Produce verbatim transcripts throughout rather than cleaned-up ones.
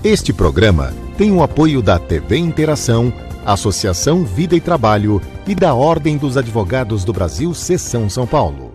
Este programa tem o apoio da T V Interação, Associação Vida e Trabalho e da Ordem dos Advogados do Brasil, Seção São Paulo.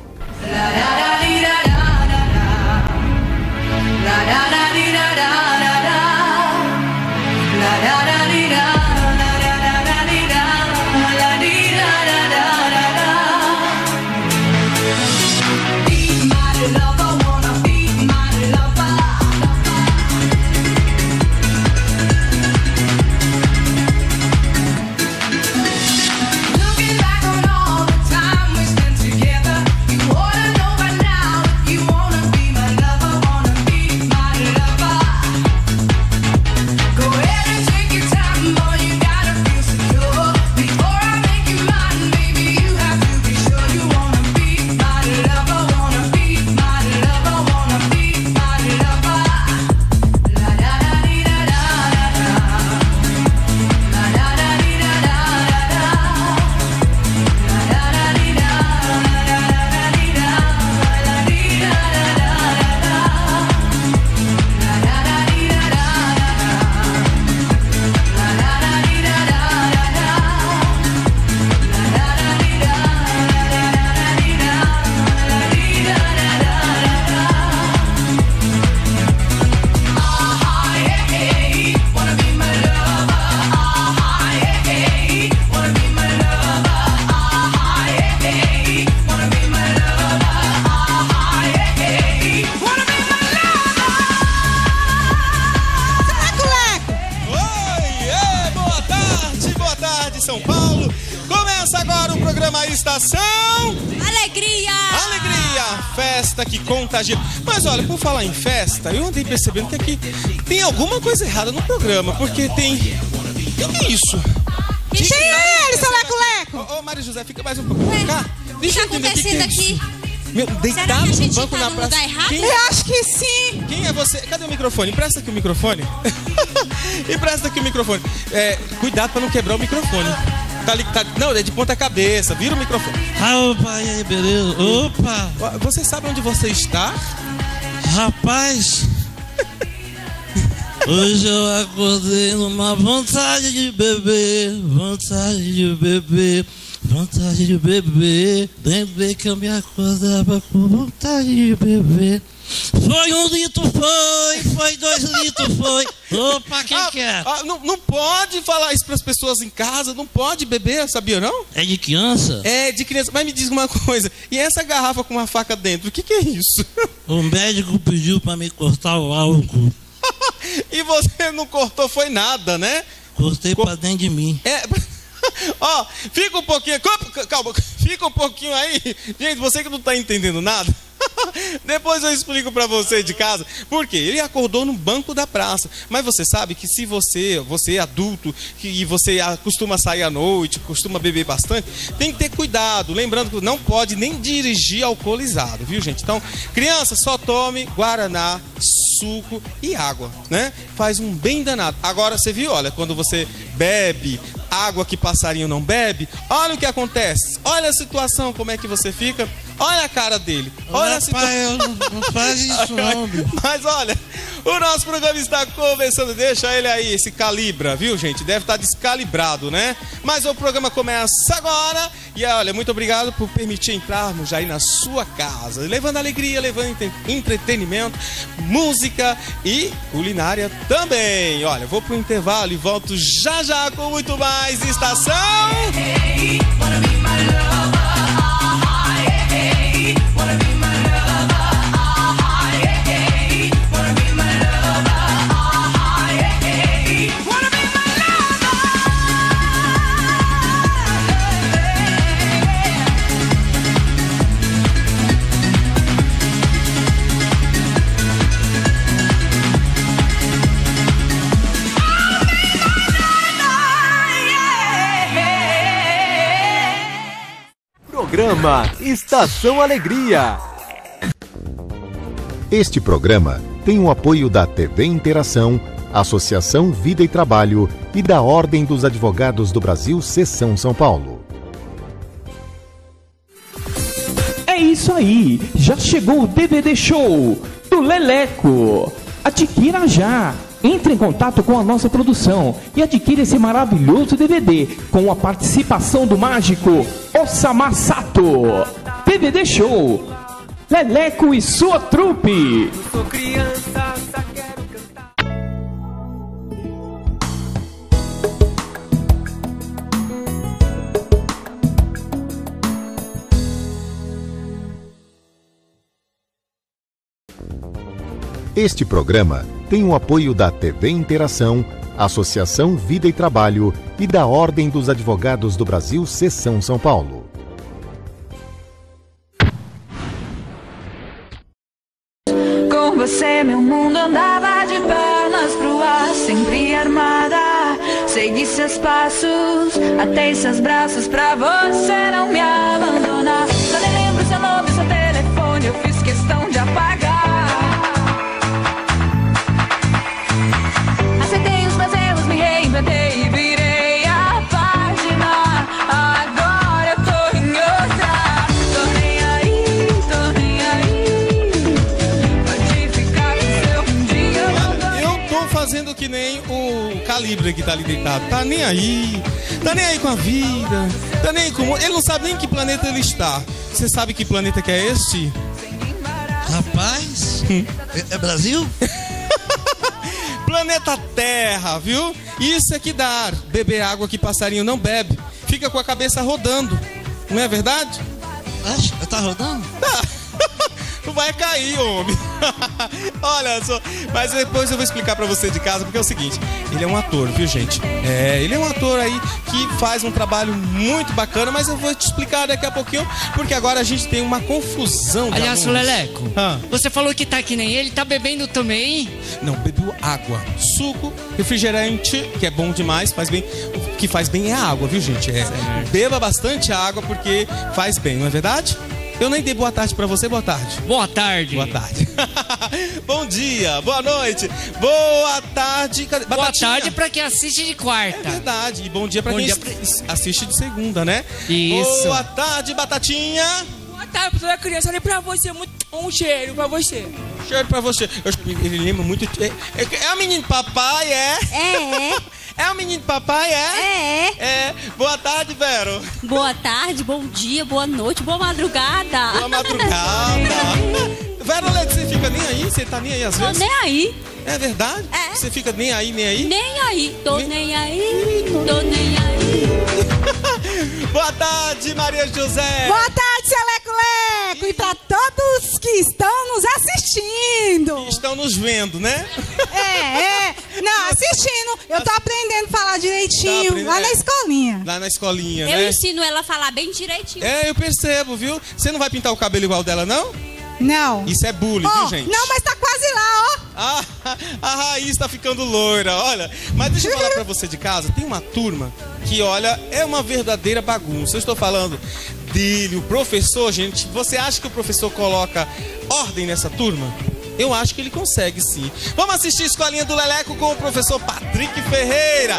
Que contagia. Mas olha, por falar em festa, eu andei percebendo que aqui tem alguma coisa errada no programa, porque tem... O que é isso? Que tem ele, seu leco-leco? Ô, ô, Maria José, fica mais um pouco pra cá. O que tá acontecendo aqui? Meu, deitado no banco na praça. Quem... Eu acho que sim. Quem é você? Cadê o microfone? Empresta aqui o microfone. Empresta aqui o microfone. É, cuidado pra não quebrar o microfone. Tá ali, tá, não, é de ponta cabeça. Vira o microfone. Ah, opa, e aí, beleza? Opa! Você sabe onde você está? Rapaz, hoje eu acordei numa vontade de beber, vontade de beber, vontade de beber. Lembrei que eu me acordava com vontade de beber. Foi um litro, foi, foi dois litros, foi. Opa, quem ah, quer? Ah, não, não pode falar isso para as pessoas em casa, não pode beber, sabia não? É de criança? É, de criança. Mas me diz uma coisa, e essa garrafa com uma faca dentro, o que, que é isso? O médico pediu para me cortar o álcool. E você não cortou, foi nada, né? Cortei Cor... para dentro de mim. É... Ó, fica um pouquinho, calma, fica um pouquinho aí. Gente, você que não tá entendendo nada, depois eu explico pra você de casa. Por quê? Ele acordou no banco da praça. Mas você sabe que se você, você é adulto, que, e você costuma sair à noite, costuma beber bastante, tem que ter cuidado. Lembrando que não pode nem dirigir alcoolizado, viu, gente? Então, criança, só tome guaraná, suco e água, né? Faz um bem danado. Agora, você viu, olha, quando você bebe água que passarinho não bebe, olha o que acontece. Olha a situação, como é que você fica. Olha a cara dele. Olha a situação. Pai, eu não, não faz isso, não. Mas olha, o nosso programa está começando. Deixa ele aí, esse calibra, viu, gente? Deve estar descalibrado, né? Mas o programa começa agora. E olha, muito obrigado por permitir entrarmos já aí na sua casa, levando alegria, levando entretenimento, música e culinária também. Olha, vou pro intervalo e volto já já com muito mais Estação. Programa Estação Alegria. Este programa tem o apoio da T V Interação, Associação Vida e Trabalho e da Ordem dos Advogados do Brasil, Seção São Paulo. É isso aí, já chegou o D V D Show do Leleco. Adquira já. Entre em contato com a nossa produção e adquira esse maravilhoso D V D com a participação do mágico Osama Sato. D V D Show Leleco e sua trupe. Eu sou criança, só quero cantar. Este programa tem o apoio da T V Interação, Associação Vida e Trabalho e da Ordem dos Advogados do Brasil, Seção São Paulo. Com você meu mundo andava de pernas pro ar, sempre armada. Segui seus passos, atei seus braços pra você não me abandonar. Só nem lembro seu nome, seu telefone, eu fiz questão de apagar. Aceitei os meus erros, me reinventei e virei a página. Agora eu tô em outra. Tô nem aí, tô nem aí. Pode ficar com seu um dia eu não tô. Eu tô fazendo que nem o Calibre que tá ali deitado. Tá nem aí. Tá nem aí com a vida. Tá nem aí com... Ele não sabe nem em que planeta ele está. Você sabe que planeta que é este? Rapaz, é, é Brasil? Planeta Terra, viu? Isso é que dá ar. Beber água que passarinho não bebe. Fica com a cabeça rodando. Não é verdade? Acho que tá rodando? Tu vai cair, homem. Olha só. Mas depois eu vou explicar pra você de casa, porque é o seguinte. Ele é um ator, viu, gente? É, ele é um ator aí que faz um trabalho muito bacana, mas eu vou te explicar daqui a pouquinho, porque agora a gente tem uma confusão de Aliás, alunos. Leleco, Ah. você falou que tá que nem ele, tá bebendo também? Não, bebeu água, suco, refrigerante, que é bom demais, faz bem. O que faz bem é a água, viu, gente? É, beba bastante água porque faz bem, não é verdade? Eu nem dei boa tarde pra você, boa tarde. Boa tarde. Boa tarde. Bom dia, boa noite, boa tarde. Cadê? Boa Batatinha? tarde pra quem assiste de É quarta. verdade, e bom dia pra Bom quem dia es- assiste de segunda, né? Isso. Boa tarde, Batatinha. Boa tarde, professora criança. Olha pra você, muito um cheiro pra você. Cheiro pra você. Eu, ele lembra muito... É, é, é o menino papai, é? É, É o menino papai, é? é, é. É. Boa tarde, Vero. Boa tarde, bom dia, boa noite, boa madrugada. Boa madrugada. Vera Leite, você fica nem aí? Você tá nem aí às Tô vezes? nem aí, É verdade? É. Você fica nem aí, nem aí? nem aí, tô Nem- nem aí, tô nem aí. Boa tarde, Maria José. Boa tarde, seu Leco-Leco, e pra todos que estão nos assistindo. Estão nos vendo, né? É, é, não, assistindo, eu tô aprendendo a falar Tá direitinho, aprendendo, lá é. na escolinha. Lá na escolinha, Eu né? ensino ela a falar bem direitinho. É, eu percebo, viu? Você não vai pintar o cabelo igual dela, não? Não. Isso é bullying, Ó, viu, gente? não, mas tá quase lá, ó. Ah, a raiz tá ficando loira, olha. Mas deixa eu falar pra você de casa, tem uma turma que, olha, é uma verdadeira bagunça. Eu estou falando dele, o professor, gente. Você acha que o professor coloca ordem nessa turma? Eu acho que ele consegue, sim. Vamos assistir a Escolinha do Leleco com o professor Patrick Ferreira.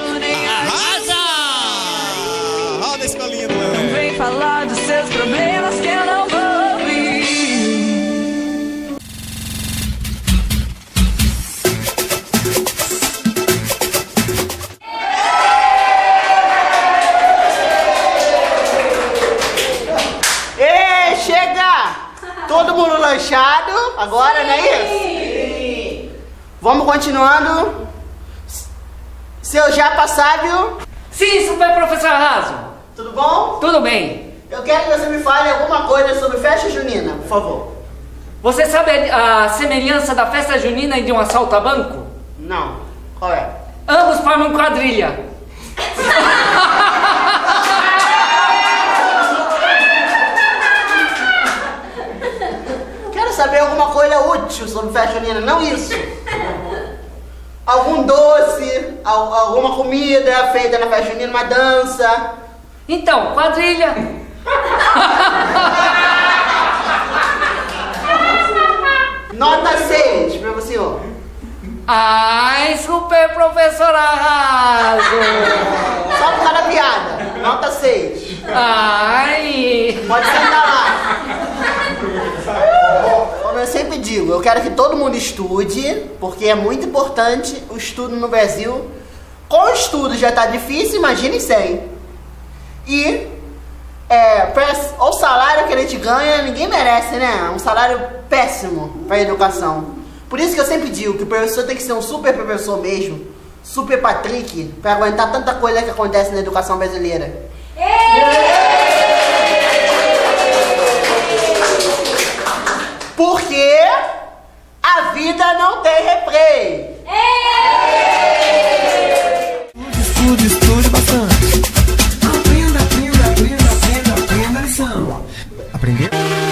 Arrasa! Roda a Escolinha do Não Leleco. vem falar dos seus problemas que eu não vou ouvir. Ei, chega! Todo mundo lanchado agora, não é isso? Vamos continuando. Seu Japa Sábio, Sim, super professor Raso. tudo bom? Tudo bem. Eu quero que você me fale alguma coisa sobre festa junina, por favor. Você sabe a, a semelhança da festa junina e de um assalto a banco? Não. Qual é? Ambos formam quadrilha. Quero saber alguma coisa útil sobre festa junina, não isso. Algum doce, al- alguma comida feita na festa junina, uma dança. Então, quadrilha. Nota seis para o senhor. Ai, super professor Raso. Só por causa da piada. Nota seis. Ai. Pode sentar lá. Como eu sempre digo. digo, eu quero que todo mundo estude, porque é muito importante o estudo no Brasil. Com o estudo já tá difícil, imagine sem. E é, o salário que a gente ganha, ninguém merece, né? Um salário péssimo para a educação. Por isso que eu sempre digo que o professor tem que ser um super professor mesmo, super Patrick, para aguentar tanta coisa que acontece na educação brasileira. Porque a vida não tem replay. Estude, estude bastante. Aprenda, aprenda, aprenda, aprenda, aprenda a lição. Aprendeu?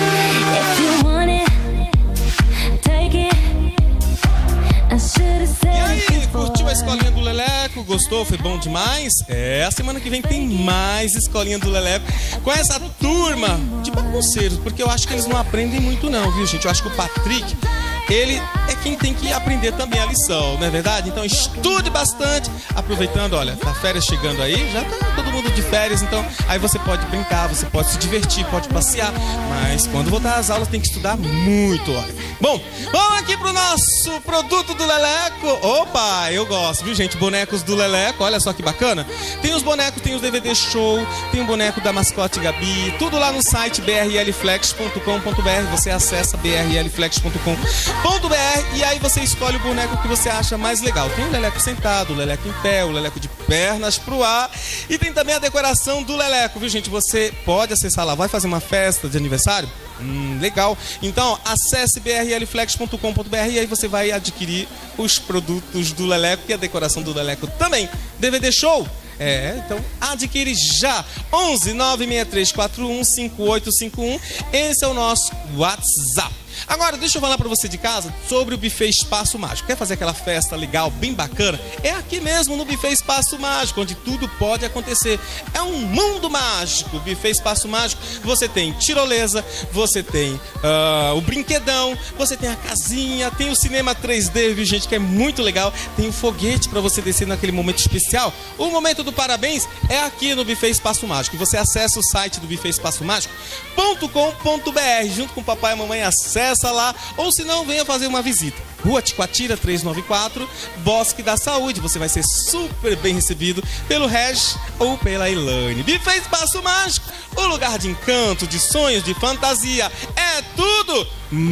E aí, curtiu a escolinha do Leleco? Gostou? Foi bom demais? É, a semana que vem tem mais escolinha do Leleco com essa turma de bagunceiros, porque eu acho que eles não aprendem muito não, viu, gente? Eu acho que o Patrick, ele é quem tem que aprender também a lição, não é verdade? Então estude bastante, aproveitando, olha, tá férias chegando aí, já tá todo mundo de férias, então aí você pode brincar, você pode se divertir, pode passear, mas quando voltar às aulas tem que estudar muito, olha. Bom, vamos aqui pro nosso produto do Leleco. Opa, eu gosto, viu, gente? Bonecos do Leleco, olha só que bacana. Tem os bonecos, tem os D V D show, tem o boneco da mascote Gabi, tudo lá no site b r l flex ponto com ponto b r. Você acessa b r l flex ponto com ponto b r e aí você escolhe o boneco que você acha mais legal. Tem o Leleco sentado, o Leleco em pé, o Leleco de pernas pro ar e tem também a decoração do Leleco, viu, gente? Você pode acessar lá, vai fazer uma festa de aniversário? Hum, legal. Então, acesse b r l flex ponto com ponto b r e aí você vai adquirir os produtos do Leleco e a decoração do Leleco também. D V D show? É, então adquire já. onze nove seis três quatro um cinco oito cinco um. Esse é o nosso WhatsApp. Agora, deixa eu falar pra você de casa sobre o Buffet Espaço Mágico. Quer fazer aquela festa legal, bem bacana? É aqui mesmo no Buffet Espaço Mágico, onde tudo pode acontecer. É um mundo mágico. Buffet Espaço Mágico, você tem tirolesa, você tem uh, o brinquedão, você tem a casinha, tem o cinema três D, viu, gente, que é muito legal. Tem o foguete pra você descer naquele momento especial. O momento do parabéns é aqui no Buffet Espaço Mágico. Você acessa o site do buffet espaço mágico ponto com ponto b r, junto com o papai e a mamãe, acessa lá, ou se não, venha fazer uma visita. Rua Ticoatira trezentos e noventa e quatro, Bosque da Saúde. Você vai ser super bem recebido pelo Regis ou pela Ilane. Buffet Espaço Mágico, o lugar de encanto, de sonhos, de fantasia. É tudo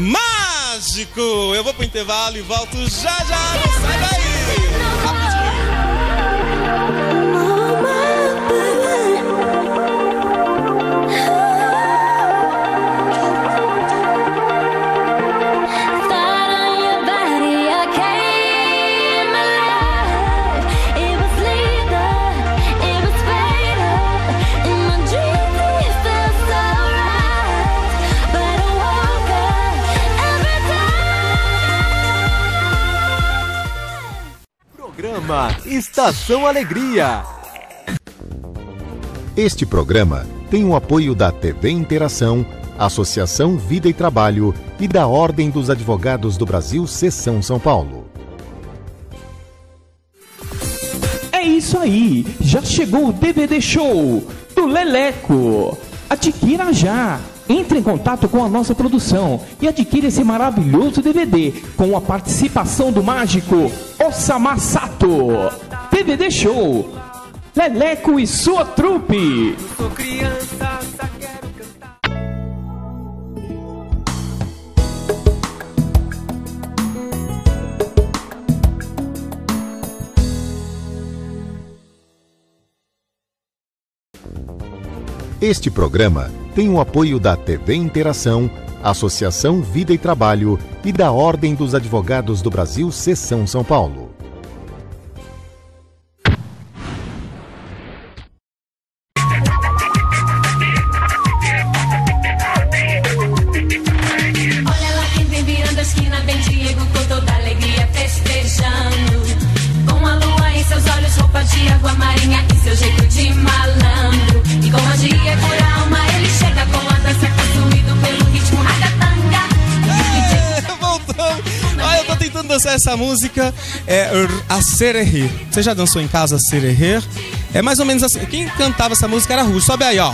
mágico. Eu vou pro intervalo e volto já já. Não sai daí. Rapidinho. Programa Estação Alegria. Este programa tem o apoio da T V Interação, Associação Vida e Trabalho e da Ordem dos Advogados do Brasil, Seção São Paulo. É isso aí, já chegou o D V D Show do Leleco. Adquira já. Entre em contato com a nossa produção e adquira esse maravilhoso D V D com a participação do mágico Osama Sato. D V D Show Leleco e sua trupe. Sou criança, só quero cantar. Este programa tem o apoio da T V Interação, Associação Vida e Trabalho e da Ordem dos Advogados do Brasil, Seção São Paulo. Olha lá quem vem virando a esquina, vem Diego com toda alegria festejando. Com a lua em seus olhos, roupa de água marinha e seu jeito de malandro. E com magia por alma, ele chega com a dança consumido pelo ritmo ragatanga. Voltamos. Ah, eu tô tentando dançar essa música, é a Sererê. Você já dançou em casa a Sererê? É mais ou menos assim. Quem cantava essa música era Russo. Sobe aí, ó.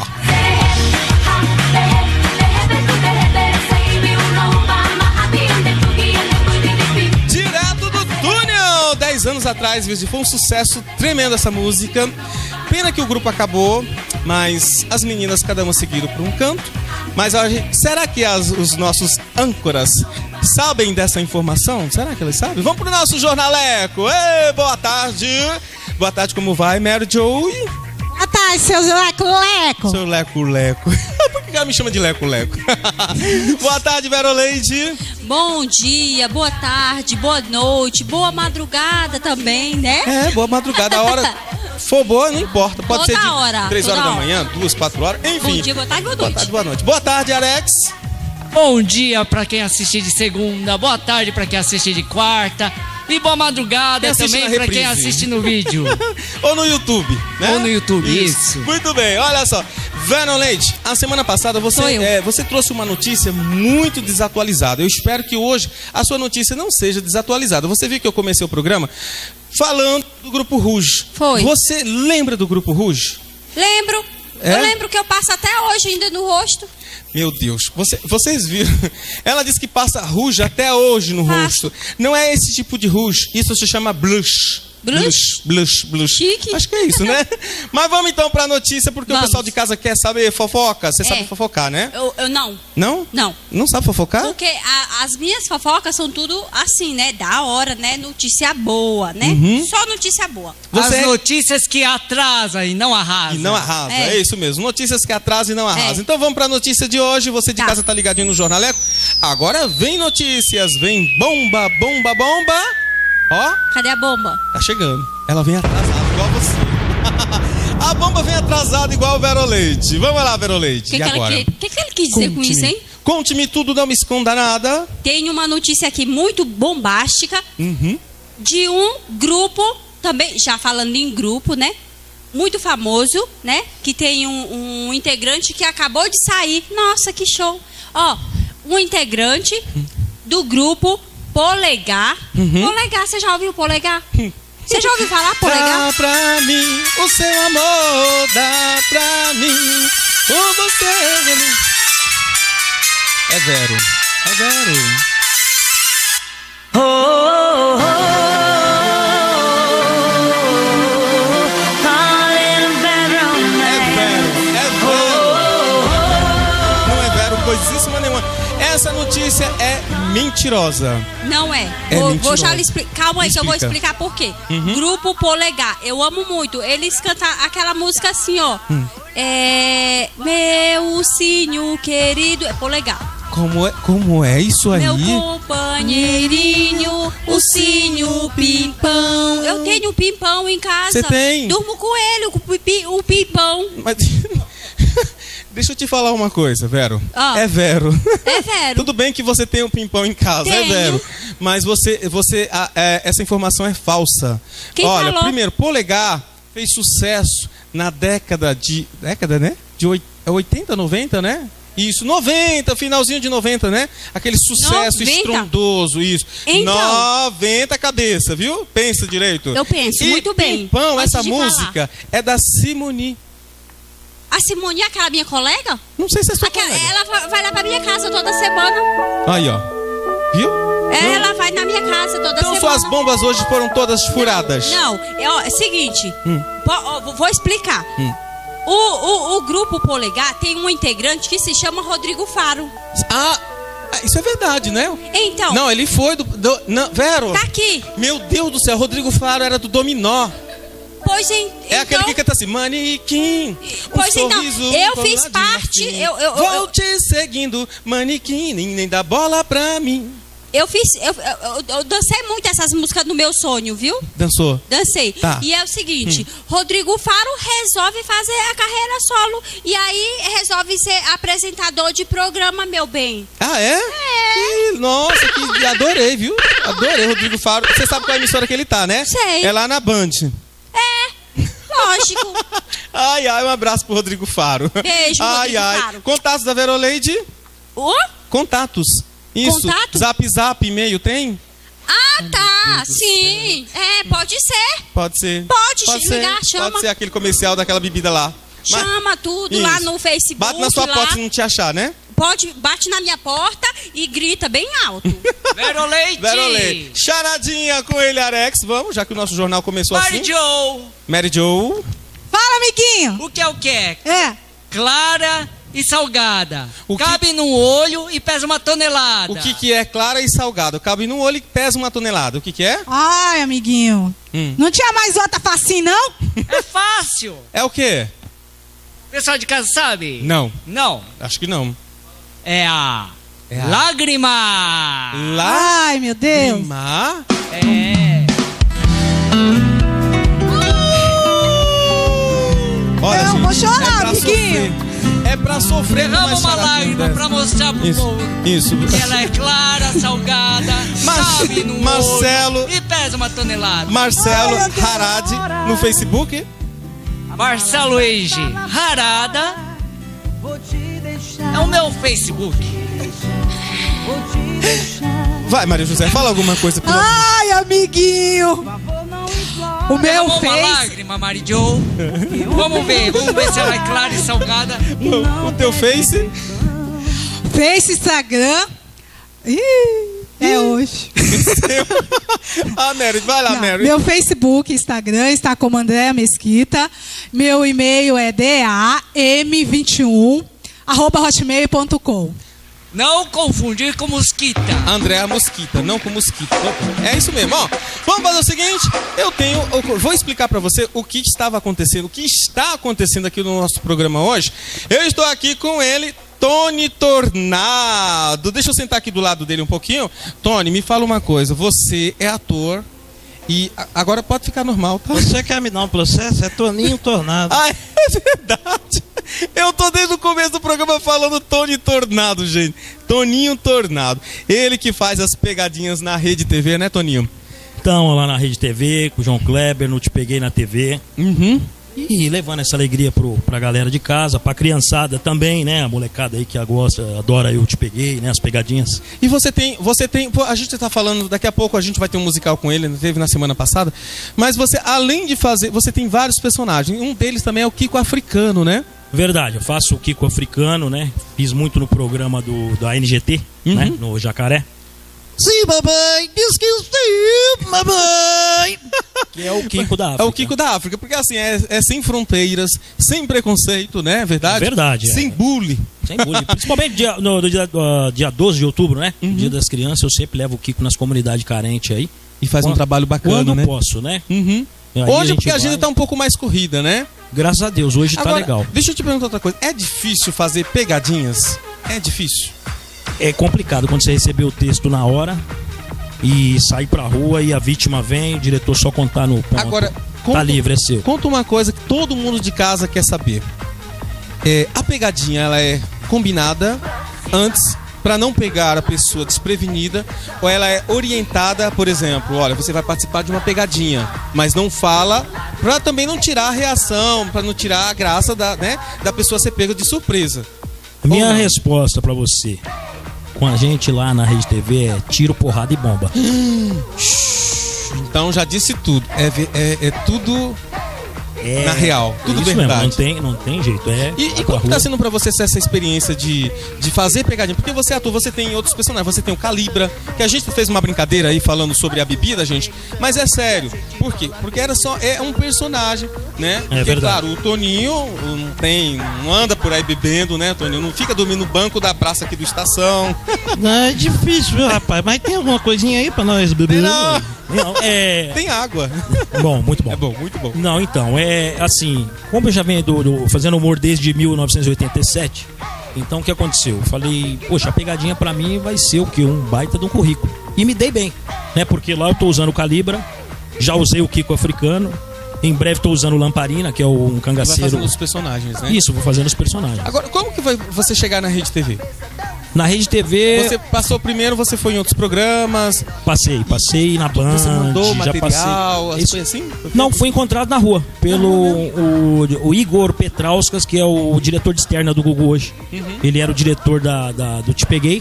anos atrás, viu? Foi um sucesso tremendo essa música. Pena que o grupo acabou, mas as meninas cada uma seguiram por um canto. Mas ó, será que as, os nossos âncoras sabem dessa informação? Será que eles sabem? Vamos pro nosso jornaleco. Ei, boa tarde. Boa tarde, como vai, Mary Jo? Boa tarde, seu leco-leco. Seu leco-leco. Por que ela me chama de leco-leco? Boa tarde, Veroleide. Bom dia, boa tarde, boa noite, boa madrugada também, né? É, boa madrugada. A hora for boa, não importa. Pode Toda ser de hora, três horas toda da hora. manhã, duas, quatro horas, enfim. Bom dia, boa tarde, boa Boa noite. tarde, boa noite. Boa tarde, Alex. Bom dia pra quem assistir de segunda, boa tarde pra quem assistir de quarta e boa madrugada Quem assiste também na pra quem reprise. assiste no vídeo. Ou no YouTube, né? Ou no YouTube, isso. Muito bem, olha só. Veroleide, a semana passada você, Sou eu. é, você trouxe uma notícia muito desatualizada. Eu espero que hoje a sua notícia não seja desatualizada. Você viu que eu comecei o programa falando do Grupo Rouge. Foi. Você lembra do Grupo Rouge? Lembro. É? Eu lembro que eu passo até hoje ainda no rosto. Meu Deus, você- vocês viram? Ela disse que passa rouge até hoje no Passo. rosto. Não é esse tipo de rouge, isso se chama blush. Blush? Blush, blush. Chique. Acho que é isso, né? Mas vamos então pra notícia, porque Vamos. o pessoal de casa quer saber fofoca. Você É. sabe fofocar, né? Eu, eu não, Não? não. Não sabe fofocar? Porque a- as minhas fofocas são tudo assim, né? Da hora, né? Notícia boa, né? Uhum. Só notícia boa. Você As é- notícias que atrasam e não arrasam. E não arrasa, é. É. isso mesmo. Notícias que atrasam e não arrasam. É. Então vamos pra notícia de hoje. Você de Tá. casa tá ligadinho no Jornaleco? Agora vem notícias, vem bomba, bomba, bomba. Ó. Cadê a bomba? Tá chegando. Ela vem atrasada igual você. A bomba vem atrasada igual o Veroleide. Vamos lá, Veroleide. O que, E que, ela agora? que, que, que ele quis dizer com Conte-me. isso, hein? Conte-me tudo, não me esconda nada. Tem uma notícia aqui muito bombástica Uhum. de um grupo, também, já falando em grupo, né? Muito famoso, né? Que tem um, um integrante que acabou de sair. Nossa, que show! Ó, um integrante do grupo Polegar. Uhum. Polegar, você já ouviu Polegar? Você já ouviu falar Polegar? Dá pra mim o seu amor, dá pra mim o você. É Vero. É Vero. Oh, oh, oh, calling bedroom É Vero. É Vero. Não é Vero coisíssima nenhuma. Essa notícia é mentirosa. Não é. É vou, vou mentirosa. já lhe explicar. Calma aí que eu vou Explica. explicar por quê. Uhum. Grupo Polegar. Eu amo muito. Eles cantam aquela música assim, ó. Hum. É. Meu ursinho querido. É Polegar. Como é, como é isso aí? Meu companheirinho, ursinho pimpão. Eu tenho um pimpão em casa. Você tem? Durmo com ele, o pipi- o pimpão. Mas... Deixa eu te falar uma coisa, Vero. Ah. É Vero. É Vero. Tudo bem que você tem um pimpão em casa, é Tenho. Vero. Mas você, você a- é, essa informação é falsa. Quem Olha, falou? primeiro, Polegar fez sucesso na década de... Década, né? De oit- é oitenta, noventa, né? Isso, noventa, finalzinho de noventa, né? Aquele sucesso noventa? estrondoso, isso. Então. noventa cabeça, viu? Pensa direito. Eu penso, E muito bem. Pimpão, Antes essa de música é da Simone. A Simone é aquela minha colega? Não sei se é sua Aquela- colega. ela va- vai lá pra minha casa toda semana. Aí, ó. Viu? Ela vai na minha casa toda Então semana. suas bombas hoje foram todas furadas. Não, é, ó, é o seguinte. Hum. po- ó, vou- vou explicar. Hum. O, o, o grupo Polegar tem um integrante que se chama Rodrigo Faro. Ah, isso é verdade, né? Então, Não, ele foi do... do não, Vero. tá aqui. Meu Deus do céu, Rodrigo Faro era do Dominó. Pois em, É então, aquele que canta assim, manequim. Um Pois então, sorriso eu com fiz ladinho parte, assim. eu- eu- Vou eu- te seguindo, manequim, nem, nem dá bola pra mim. eu fiz, eu, eu, eu dancei muito essas músicas no meu sonho, viu? Dançou? Dancei. Tá. E é o seguinte, Rodrigo Faro resolve fazer a carreira solo. E aí resolve ser apresentador de programa, meu bem. Ah, é? É. Nossa, que adorei, viu? Adorei, Rodrigo Faro. Você sabe qual é a emissora que ele tá, né? Sei. É lá na Band. Lógico. Ai, ai, um abraço pro Rodrigo Faro. Beijo, ai, Rodrigo ai. Faro. Contatos da Veroleide? Ô? Contatos. Isso. Contato? Zap, zap, e-mail tem? Ah, tá. Sim. É, pode ser. Pode ser. Pode, Pode ligar, ser. chama. Pode ser aquele comercial daquela bebida lá. Chama tudo lá Isso. no Facebook. Bate na sua lá. porta se não te achar, né? Pode, bate na minha porta e grita bem alto. Vero Leite. Vero Leite. Charadinha com ele, Arex. Vamos, já que o nosso jornal começou Mary assim. Joe. Mary Joe. Fala, amiguinho. O que é o que? É. Clara e salgada. O que- Cabe no olho e pesa uma tonelada. O que, que é clara e salgado? Cabe no olho e pesa uma tonelada. O que, que é? Ai, amiguinho. Hum. Não tinha mais outra facinho, não? É fácil. É o quê? Pessoal de casa sabe? Não. Não. Acho que não. É a... É a- Lágrima. Lá. Ai, meu Deus. Lima. É. Olha, Eu gente, vou chorar, é pra amiguinho. sofrer. É pra sofrer. Derrama mais uma charadinha lágrima dessa. pra mostrar pro Isso, povo isso. que ela é clara, salgada, Mar- cabe no Marcelo- olho e pesa uma tonelada. Marcelo Harad no Facebook. Marcelo Eiji Harada é o meu Facebook. Vai, Maria José, fala alguma coisa. Pelo... Ai, amiguinho. O meu Derramou uma Face. lágrima, Mary Joe. Vamos ver, vamos ver se ela é clara e salgada. O, o teu Face. Face, Instagram. Ih, é hoje. Ah, Mary, vai lá, Não, Mary. meu Facebook, Instagram está como Andréa Mesquita. Meu e-mail é d a m vinte e um arroba hotmail ponto com. Não confundir com mosquita. Andréa Mosquita, não com mosquito. É isso mesmo, ó. Vamos fazer o seguinte, eu tenho, eu vou explicar pra você o que estava acontecendo, o que está acontecendo aqui no nosso programa hoje. Eu estou aqui com ele, Tony Tornado. Deixa eu sentar aqui do lado dele um pouquinho. Tony, me fala uma coisa, você é ator e a- agora pode ficar normal, tá? Você quer me dar um processo? É Toninho Tornado. Ah, é verdade. Eu tô desde o começo do programa falando Tony Tornado, gente. Toninho Tornado. Ele que faz as pegadinhas na Rede T V, né, Toninho? Então, lá na Rede T V, com o João Kleber, no Te Peguei na T V. Uhum. E levando essa alegria pro, pra galera de casa, pra criançada também, né? A molecada aí que gosta, adora Eu Te Peguei, né? As pegadinhas. E você tem, você tem, pô, a gente tá falando, daqui a pouco a gente vai ter um musical com ele, teve na semana passada, mas você, além de fazer, você tem vários personagens, um deles também é o Kiko Africano, né? Verdade, eu faço o Kiko Africano, né? Fiz muito no programa do, da N G T, Uhum. né? No Jacaré. Sim, mamãe, diz que sim, mamãe. Que é o Kiko da África. É o Kiko da África, porque assim, é, é sem fronteiras, sem preconceito, né? É verdade? Verdade, é. Sem bullying. Sem bullying. Principalmente dia, no, no dia, uh, dia doze de outubro, né? Uhum. Dia das crianças, eu sempre levo o Kiko nas comunidades carentes aí. E faz um Quando- trabalho bacana, Quando né? posso, né? Uhum. Aí Hoje, porque a vai. agenda tá um pouco mais corrida, né? Graças a Deus, hoje Agora, tá legal. deixa eu te perguntar outra coisa. É difícil fazer pegadinhas? É difícil. É complicado quando você receber o texto na hora e sair pra rua e a vítima vem, o diretor só contar no ponto. Agora, tá conta- livre, é seu. Conta uma coisa que todo mundo de casa quer saber. É, a pegadinha, ela é combinada antes para não pegar a pessoa desprevenida, ou ela é orientada, por exemplo, olha, você vai participar de uma pegadinha, mas não fala para também não tirar a reação, para não tirar a graça da, né, da pessoa ser pega de surpresa. Minha Ou não? resposta pra você, com a gente lá na Rede T V, é tiro, porrada e bomba. Então já disse tudo. É, ve- é, é tudo É, na real, tudo isso verdade. mesmo, não tem, não tem jeito. É, E, vai e pra como que tá rua. sendo pra você essa experiência de, de fazer pegadinha? Porque você é ator, você tem outros personagens, você tem o Calibra, que a gente fez uma brincadeira aí falando sobre a bebida, gente, mas é sério. Por quê? Porque era só, é um personagem, né? Porque, verdade. claro, o Toninho não tem, não anda por aí bebendo, né, Toninho? Não fica dormindo no banco da praça aqui do Estação. Não, é difícil, viu, rapaz? Mas tem alguma coisinha aí pra nós beber? Não, Não, é... tem água. Bom, muito bom. É bom, muito bom. Não, então, é assim, como eu já venho do, do- fazendo humor desde mil novecentos e oitenta e sete, então o que aconteceu? Eu falei, poxa, a pegadinha pra mim vai ser o quê? Um baita de um currículo. E me dei bem, né? Porque lá eu tô usando o Calibra, já usei o Kiko Africano, em breve tô usando o Lamparina, que é o- um Vai cangaceiro. fazendo os personagens, né? Isso, vou fazendo os personagens. Agora, como que vai você chegar na Rede T V? Na Rede T V, Você passou primeiro, você foi em outros programas, passei, passei na Band, você mandou já material, passei. as coisas assim? Não, fui encontrado na rua pelo o, o Igor Petrauskas, que é o diretor de externa do Gugu hoje. Uhum. Ele era o diretor da, da- do Te Peguei.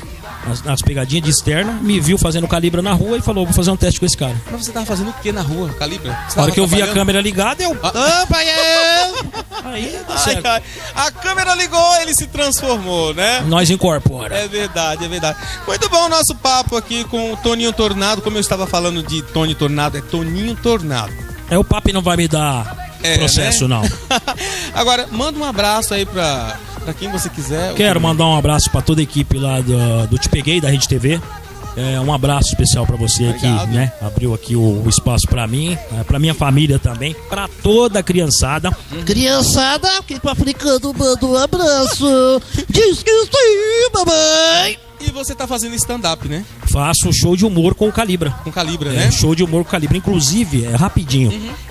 nas, nas pegadinhas de externa, me viu fazendo calibra na rua e falou, vou fazer um teste com esse cara. Mas você tava fazendo o que na rua, calibra? Você Na hora que eu vi a trabalhando? câmera ligada, eu... Ah, pai, eu... Aí, tá Ai, certo. ai. A câmera ligou, ele se transformou, né? Nós incorpora. É verdade, é verdade. Muito bom o nosso papo aqui com o Toninho Tornado. Como eu estava falando de Tony Tornado, é Toninho Tornado. É, o papo não vai me dar É, processo, né? não. Agora, manda um abraço aí pra, pra quem você quiser. Quero mandar um abraço pra toda a equipe lá do, do Te Peguei, da Rede T V. É, um abraço especial pra você Obrigado. que, né, abriu aqui o, o espaço pra mim, é, pra minha família também, pra toda a criançada. Criançada, que pro africano manda um abraço. Diz que sim, mamãe. E você tá fazendo stand-up, né? Faço show de humor com o Calibra. Com Calibra, É, né? show de humor com o Calibra. Inclusive, é rapidinho.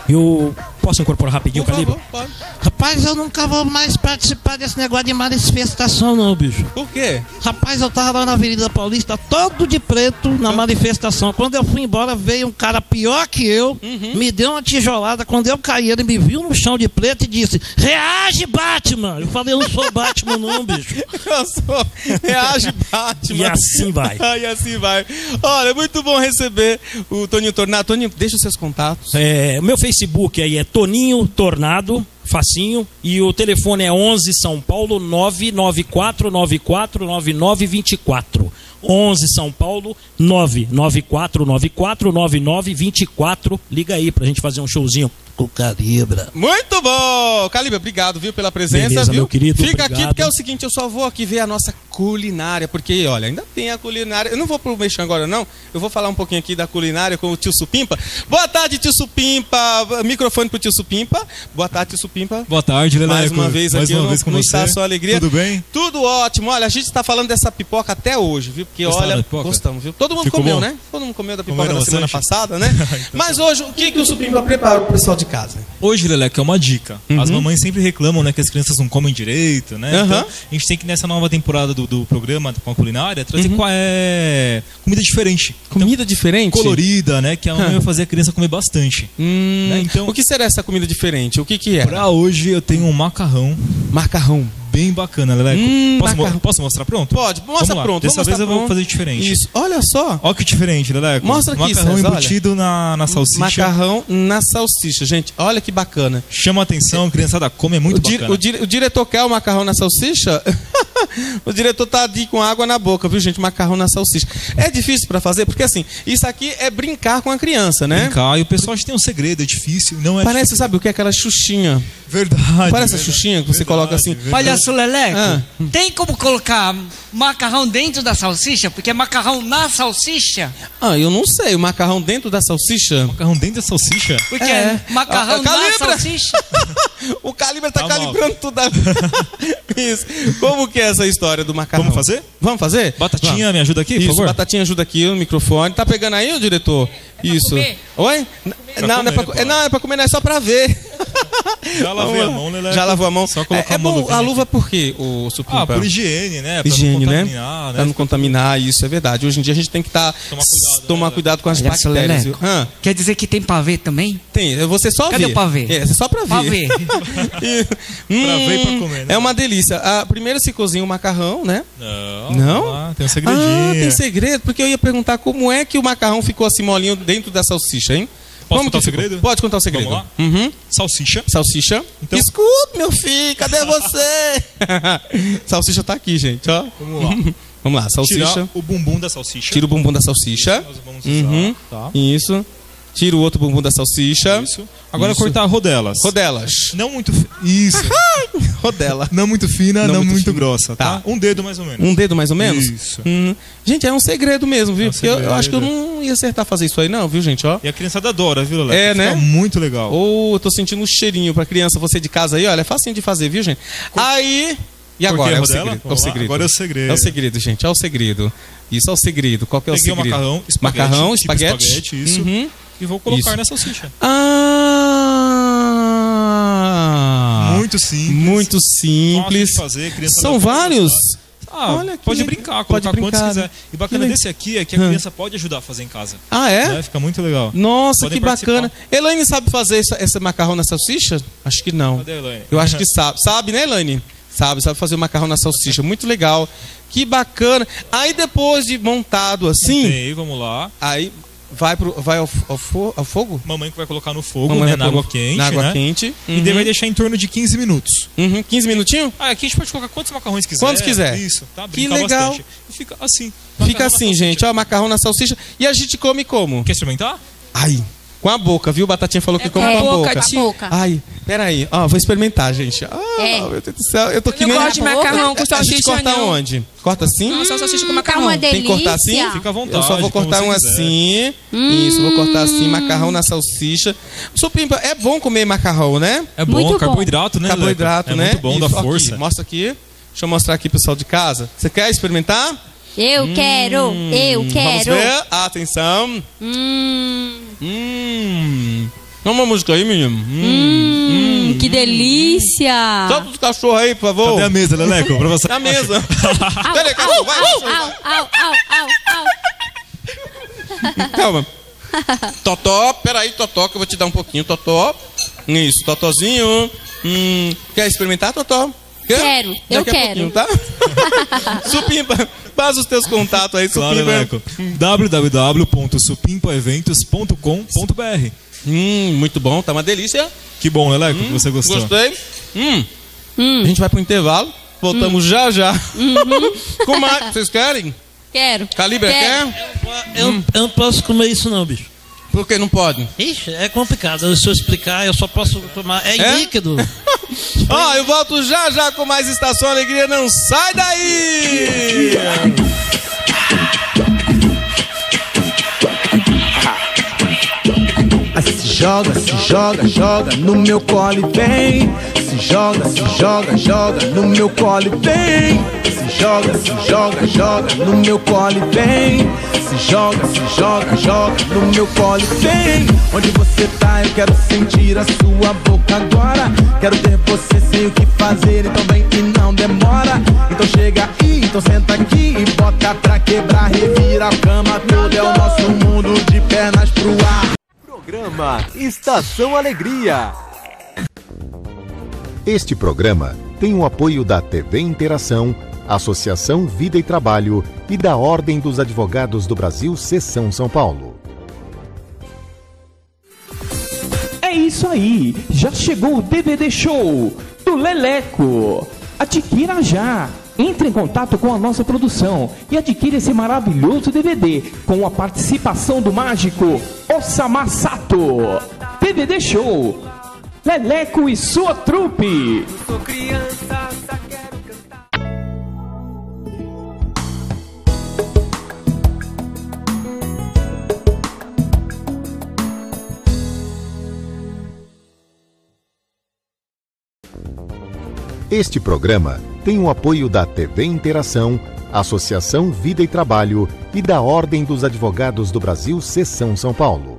Eu posso incorporar rapidinho o Calibra? Pode. Rapaz, eu nunca vou mais participar desse negócio de manifestação, não, bicho. Por quê? Rapaz, eu tava lá na Avenida Paulista, todo de preto, na manifestação. Quando eu fui embora, veio um cara pior que eu, me deu uma tijolada. Quando eu caí, ele me viu no chão de preto e disse: reage, Batman! Eu falei: eu não sou Batman, não, bicho. Eu sou... Reage, Batman. E assim vai. E assim vai. Olha, é muito bom receber o Toninho Tornado. Toninho, deixa os seus contatos. É, o meu Facebook aí é Toninho Tornado, facinho. E o telefone é onze São Paulo nove nove quatro nove quatro nove nove dois quatro. onze São Paulo nove nove quatro nove quatro nove nove dois quatro. Liga aí pra gente fazer um showzinho com o Calibra. Muito bom! Calibra, obrigado, viu, pela presença. Beleza, viu? meu querido, Fica obrigado. aqui porque é o seguinte, eu só vou aqui ver a nossa culinária, porque, olha, ainda tem a culinária. Eu não vou pro mexer agora, não. Eu vou falar um pouquinho aqui da culinária com o tio Supimpa. Boa tarde, tio Supimpa. Microfone pro tio Supimpa. Boa tarde, tio Supimpa. Boa tarde, Leleco. Mais uma vez Mais aqui uma no, vez com no você. Está Só Alegria. Tudo bem? Tudo ótimo. Olha, a gente está falando dessa pipoca até hoje, viu? Porque, Gostaram olha, da pipoca? gostamos, viu? Todo mundo Ficou comeu, bom? né? Todo mundo comeu da pipoca Comeram da semana bastante? passada, né? Mas hoje, o que, que o Supimpa preparou pro pessoal de casa? Hoje, Leleco, é uma dica. As mamães sempre reclamam, né, que as crianças não comem direito, né? Uhum. Então, a gente tem que, nessa nova temporada do, do programa com a culinária, trazer Uhum. qual é comida diferente. Comida diferente? Colorida, né? Que a mamãe Hum. vai fazer a criança comer bastante. Hum, Né, então- o que será essa comida diferente? O que que é? Pra hoje, eu tenho um macarrão. Macarrão. Bem bacana, Leleco. Hum, posso, mo- macarrão. posso mostrar pronto? Pode, mostra Vamos lá. pronto. Dessa vamos vez mostrar eu vou pronto. fazer diferente. Isso, olha só. Olha que diferente, Leleco. Mostra aqui, Macarrão César, olha. embutido na, na salsicha. Macarrão na salsicha, gente. Olha que bacana. Chama a atenção, a criançada come, é muito o, di- bacana. o, di- o diretor quer o macarrão na salsicha? O diretor tá ali com água na boca, viu, gente? Macarrão na salsicha. É difícil pra fazer, porque assim, isso aqui é brincar com a criança, né? Brincar, e o pessoal acha que tem um segredo, é difícil, não é Parece, difícil. sabe o que é aquela xuxinha? Verdade. Parece a verdade, xuxinha que você verdade, coloca assim. verdade. Palhaço Leleco, Ah. tem como colocar macarrão dentro da salsicha? Porque é macarrão na salsicha? Ah, eu não sei. O macarrão dentro da salsicha? Macarrão dentro da salsicha? Porque É. é macarrão Ah, na calibra. salsicha? O Calibra tá, Tá calibrando tudo. a- Isso. Como que é essa história do macarrão? Vamos fazer? Vamos fazer? Batatinha, Vamos. me ajuda aqui, por Isso, favor? Batatinha ajuda aqui no microfone. Tá pegando aí, ô diretor? Isso. comer? Oi? Pra não, não, é pra, comer, é, pô. não, é pra comer, não é só pra ver. Já lavei Vamos a lá. mão, Leleco. Já lavou a mão. Só colocar é, é uma bom, luvinha a aqui. luva por quê, o Supimpa? Ah, por higiene, né? Pra Higiene, não né? contaminar, né? Pra não contaminar, isso é verdade. Hoje em dia a gente tem que tá, Tomar cuidado, né, tomar Leleco? cuidado com as Palhaço bactérias. Leleco. Viu? Hã? Quer dizer que tem pavê também? Tem, você só Cadê vê. o pavê? É, é só pra ver. Pavê. E- Pra ver e pra comer, né? É uma delícia. Ah, primeiro se cozinha o macarrão, né? Não, Não? vamos lá, tem um segredinho. Ah, tem segredo, porque eu ia perguntar como é que o macarrão ficou assim molinho dentro da salsicha, hein? Posso Como contar que o ficou? segredo? Pode contar o segredo. Vamos lá? Uhum. Salsicha. Salsicha. Então- Escuta, meu filho, cadê você? Salsicha tá aqui, gente, ó. Vamos lá. Vamos lá, salsicha. Tirar o bumbum da salsicha. Tira o bumbum da salsicha. Nós vamos usar, Uhum. tá? Isso. Tira o outro bumbum da salsicha. Isso. Agora Isso. cortar rodelas. Rodelas. Não muito... fi- Isso. Rodela. Não muito fina, Não não, muito muito, fina. grossa, tá? Tá. Um dedo mais ou menos. Um dedo mais ou menos? Isso. Hum. Gente, é um segredo mesmo, viu? É um Porque eu, eu acho que eu segredo. não ia acertar fazer isso aí, não, viu, gente? Ó. E a criançada adora, viu, Leleco? É, né? Fica muito legal. Ou eu tô sentindo um cheirinho pra criança, você de casa aí, olha, é facinho de fazer, viu, gente? Aí. E agora? Cortei É a o rodela? segredo. É o Vamos lá? segredo. Agora é o segredo. É o segredo, gente. É o segredo. Isso é o segredo. Qual que é o Peguei o segredo? macarrão, espaguete, Macarrão, tipo espaguete. espaguete, isso. Uhum. E vou colocar Isso. na salsicha. Ah! Muito simples. Muito Fácil simples. de fazer, criança São pode vários? gostar. Ah, Olha que pode legal. brincar, Pode colocar brincar. quantos quiser. E bacana Que desse aqui é que a Hum. criança pode ajudar a fazer em casa. Ah, é? Né? Fica muito legal. Nossa, Podem que participar. bacana. Elaine sabe fazer essa, essa macarrão na salsicha? Acho que não. Cadê a Elaine? Eu acho que sabe. Sabe, né, Elaine? Sabe, sabe fazer o macarrão na salsicha, muito legal. Que bacana. Aí depois de montado assim... Montei, vamos lá. Aí vai, pro, vai ao, ao, fo, ao fogo? Mamãe que vai colocar no fogo, Mamãe né, na vai água quente, Na água né? quente. E daí vai deixar em torno de quinze minutos. Uhum. quinze minutinhos? Ah, aqui a gente pode colocar quantos macarrões quiser. Quantos quiser. Isso, tá? Que Brincar legal. bastante. E fica assim. Fica assim, gente, ó, macarrão na salsicha. E a gente come como? Quer experimentar? Ai, com a boca, viu? Batatinha falou que É come com com a a boca. boca, com a boca. Ai, peraí. Ó, vou experimentar, gente. Ah, É. meu Deus do céu. Eu tô que Eu nem... gosto de macarrão com A gente salsicha, corta não. onde? Corta assim? Hum, salsicha com Tá macarrão. uma Tem que cortar assim? delícia. Fica à vontade. Eu só vou como cortar você um quiser. assim. Hum. Isso, vou cortar assim, macarrão na salsicha. Supimpa, é bom comer macarrão, né? É bom, Muito bom. carboidrato, né, Carboidrato, Leco? né? É muito bom, dá Isso, força. Aqui, mostra aqui. Deixa eu mostrar aqui pro pessoal de casa. Você quer experimentar? Eu quero, eu Vamos quero. ver. Atenção. Hum, Hum. Dá uma música aí, menino. hum, que delícia. Solta os cachorros aí, por favor. Cadê a mesa, Leleco? Pra você. Na mesa. Au, Peraí, cachorro, vai. au, cachorro. au, au, au, au, au. Calma. Totó, peraí, Totó, que eu vou te dar um pouquinho, Totó. Isso, Totózinho. Hum, quer experimentar, Totó? Quer? Quero, eu Daqui a quero. pouquinho, tá? Supimpa, faz os teus contatos aí, Claro, Supimpa. Leco. w w w ponto supimpa eventos ponto com ponto b r. Hum, muito bom, tá uma delícia. Que bom, Leleco, que você gostou. Gostei. Hum. Hum. A gente vai pro intervalo, voltamos já já. Com mais, vocês querem? Quero. Calibre, Quero. quer? Eu, eu não posso comer isso não, bicho. Por que não pode? Ixi, é complicado. Se eu explicar, eu só posso tomar. É, É? líquido. Ó, eu volto já já com mais Estação Alegria, não sai daí! Se joga, se joga, joga no meu colo e vem. Se joga, se joga, joga no meu colo e vem. Se joga, se joga, joga no meu colo e vem. Se joga, se joga, joga no meu colo e vem. Onde você tá, eu quero sentir a sua boca agora. Quero ter você sem o que fazer, então vem e não demora. Então chega aí, então senta aqui e bota pra quebrar. Revira a cama toda, é o nosso mundo de pernas pro ar. Programa Estação Alegria. Este programa tem o apoio da T V Interação, Associação Vida e Trabalho e da Ordem dos Advogados do Brasil, Seção São Paulo. É isso aí, já chegou o D V D Show do Leleco. Adquira já. Entre em contato com a nossa produção e adquira esse maravilhoso D V D com a participação do mágico Osama Sato. D V D Show Leleco e sua trupe. Sou criança, só quero cantar. Este programa tem o apoio da T V Interação, Associação Vida e Trabalho e da Ordem dos Advogados do Brasil, Seção São Paulo.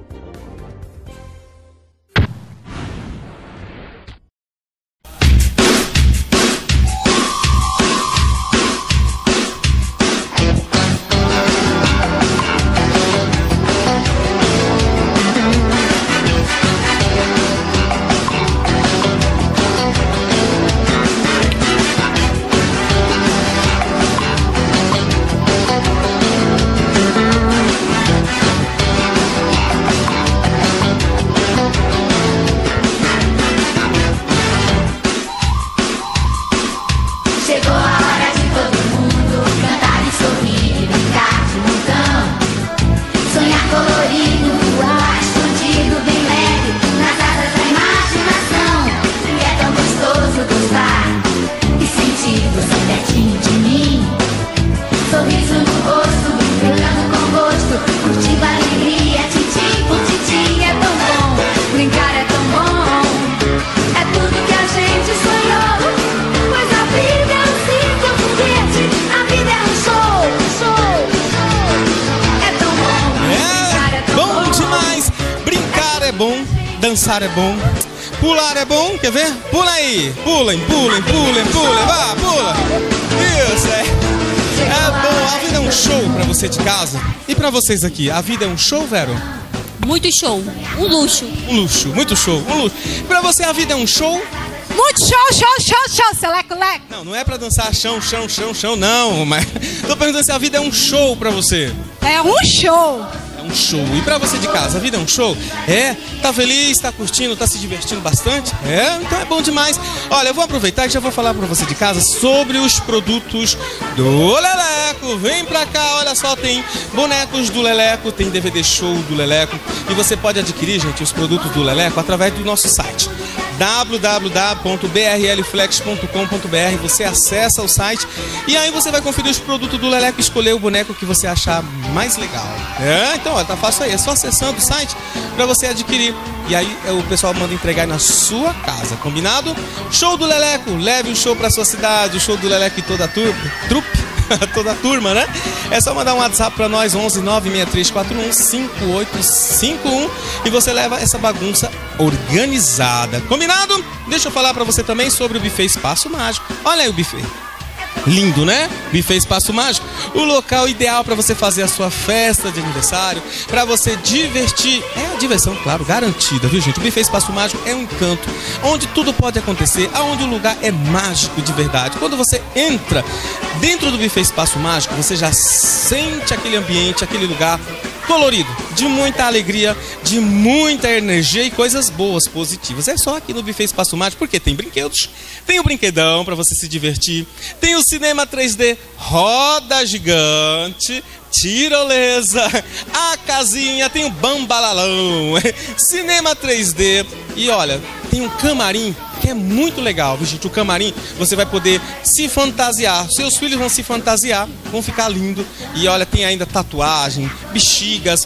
Chegou a hora de todo mundo cantar e sorrir e brincar de montão. Sonhar colorido, voar escondido, bem leve, nas asas da imaginação. E é tão gostoso gostar e sentir você pertinho de mim. Sorriso no rosto, brincando com gosto, curtindo a alegria, tintim por tintim. É tão bom, brincar é tão bom. É tudo que a gente sonhou. Pois a vida é um circo, foguete, a vida é um show, show. É tão bom, brincar é tão Bom demais! Brincar é bom, dançar é bom, pular é bom, quer ver? Pula aí! Pulem, pulem, pulem, pulem, vá, pula! Isso, é. É bom, a vida é um show pra você de casa. E pra vocês aqui, a vida é um show, Vero? Muito show. Um luxo. Um luxo, muito show, um luxo. Pra você a vida é um show? Muito show, show, show, show, seleco, leco. Não, não é pra dançar chão, chão, chão, chão, não. Mas tô perguntando se a vida é um show pra você. É um show. É um show. E pra você de casa, a vida é um show? É? Tá feliz, tá curtindo, tá se divertindo bastante? É? Então é bom demais. Olha, eu vou aproveitar e já vou falar pra você de casa sobre os produtos do Leleco. Vem pra cá, olha só, tem bonecos do Leleco, tem D V D show do Leleco. E você pode adquirir, gente, os produtos do Leleco através do nosso site w w w ponto b r l flex ponto com ponto b r. Você acessa o site e aí você vai conferir os produtos do Leleco e escolher o boneco que você achar mais legal. É? Então, ó, tá fácil aí. É só acessando o site pra você adquirir. E aí o pessoal manda entregar na sua casa, combinado? Show do Leleco, leve o show pra sua cidade, o show do Leleco e toda a trupe, trupe. Toda a turma, né? É só mandar um WhatsApp pra nós, onze nove seis três quatro um cinco oito cinco um, e você leva essa bagunça organizada. Combinado? Deixa eu falar pra você também sobre o Buffet Espaço Mágico. Olha aí o buffet. Lindo, né? Buffet Espaço Mágico, o local ideal para você fazer a sua festa de aniversário, para você divertir. É a diversão, claro, garantida, viu, gente? O Buffet Espaço Mágico é um encanto, onde tudo pode acontecer, aonde o lugar é mágico de verdade. Quando você entra dentro do Buffet Espaço Mágico, você já sente aquele ambiente, aquele lugar colorido, de muita alegria, de muita energia e coisas boas, positivas. É só aqui no Buffet Espaço Mágico, porque tem brinquedos, tem o brinquedão para você se divertir, tem o cinema três D, roda gigante, tirolesa, a casinha, tem o bambalalão, cinema três D e olha, tem um camarim que é muito legal, viu, gente? O camarim, você vai poder se fantasiar, seus filhos vão se fantasiar, vão ficar lindo. E olha, tem ainda tatuagem, bexigas,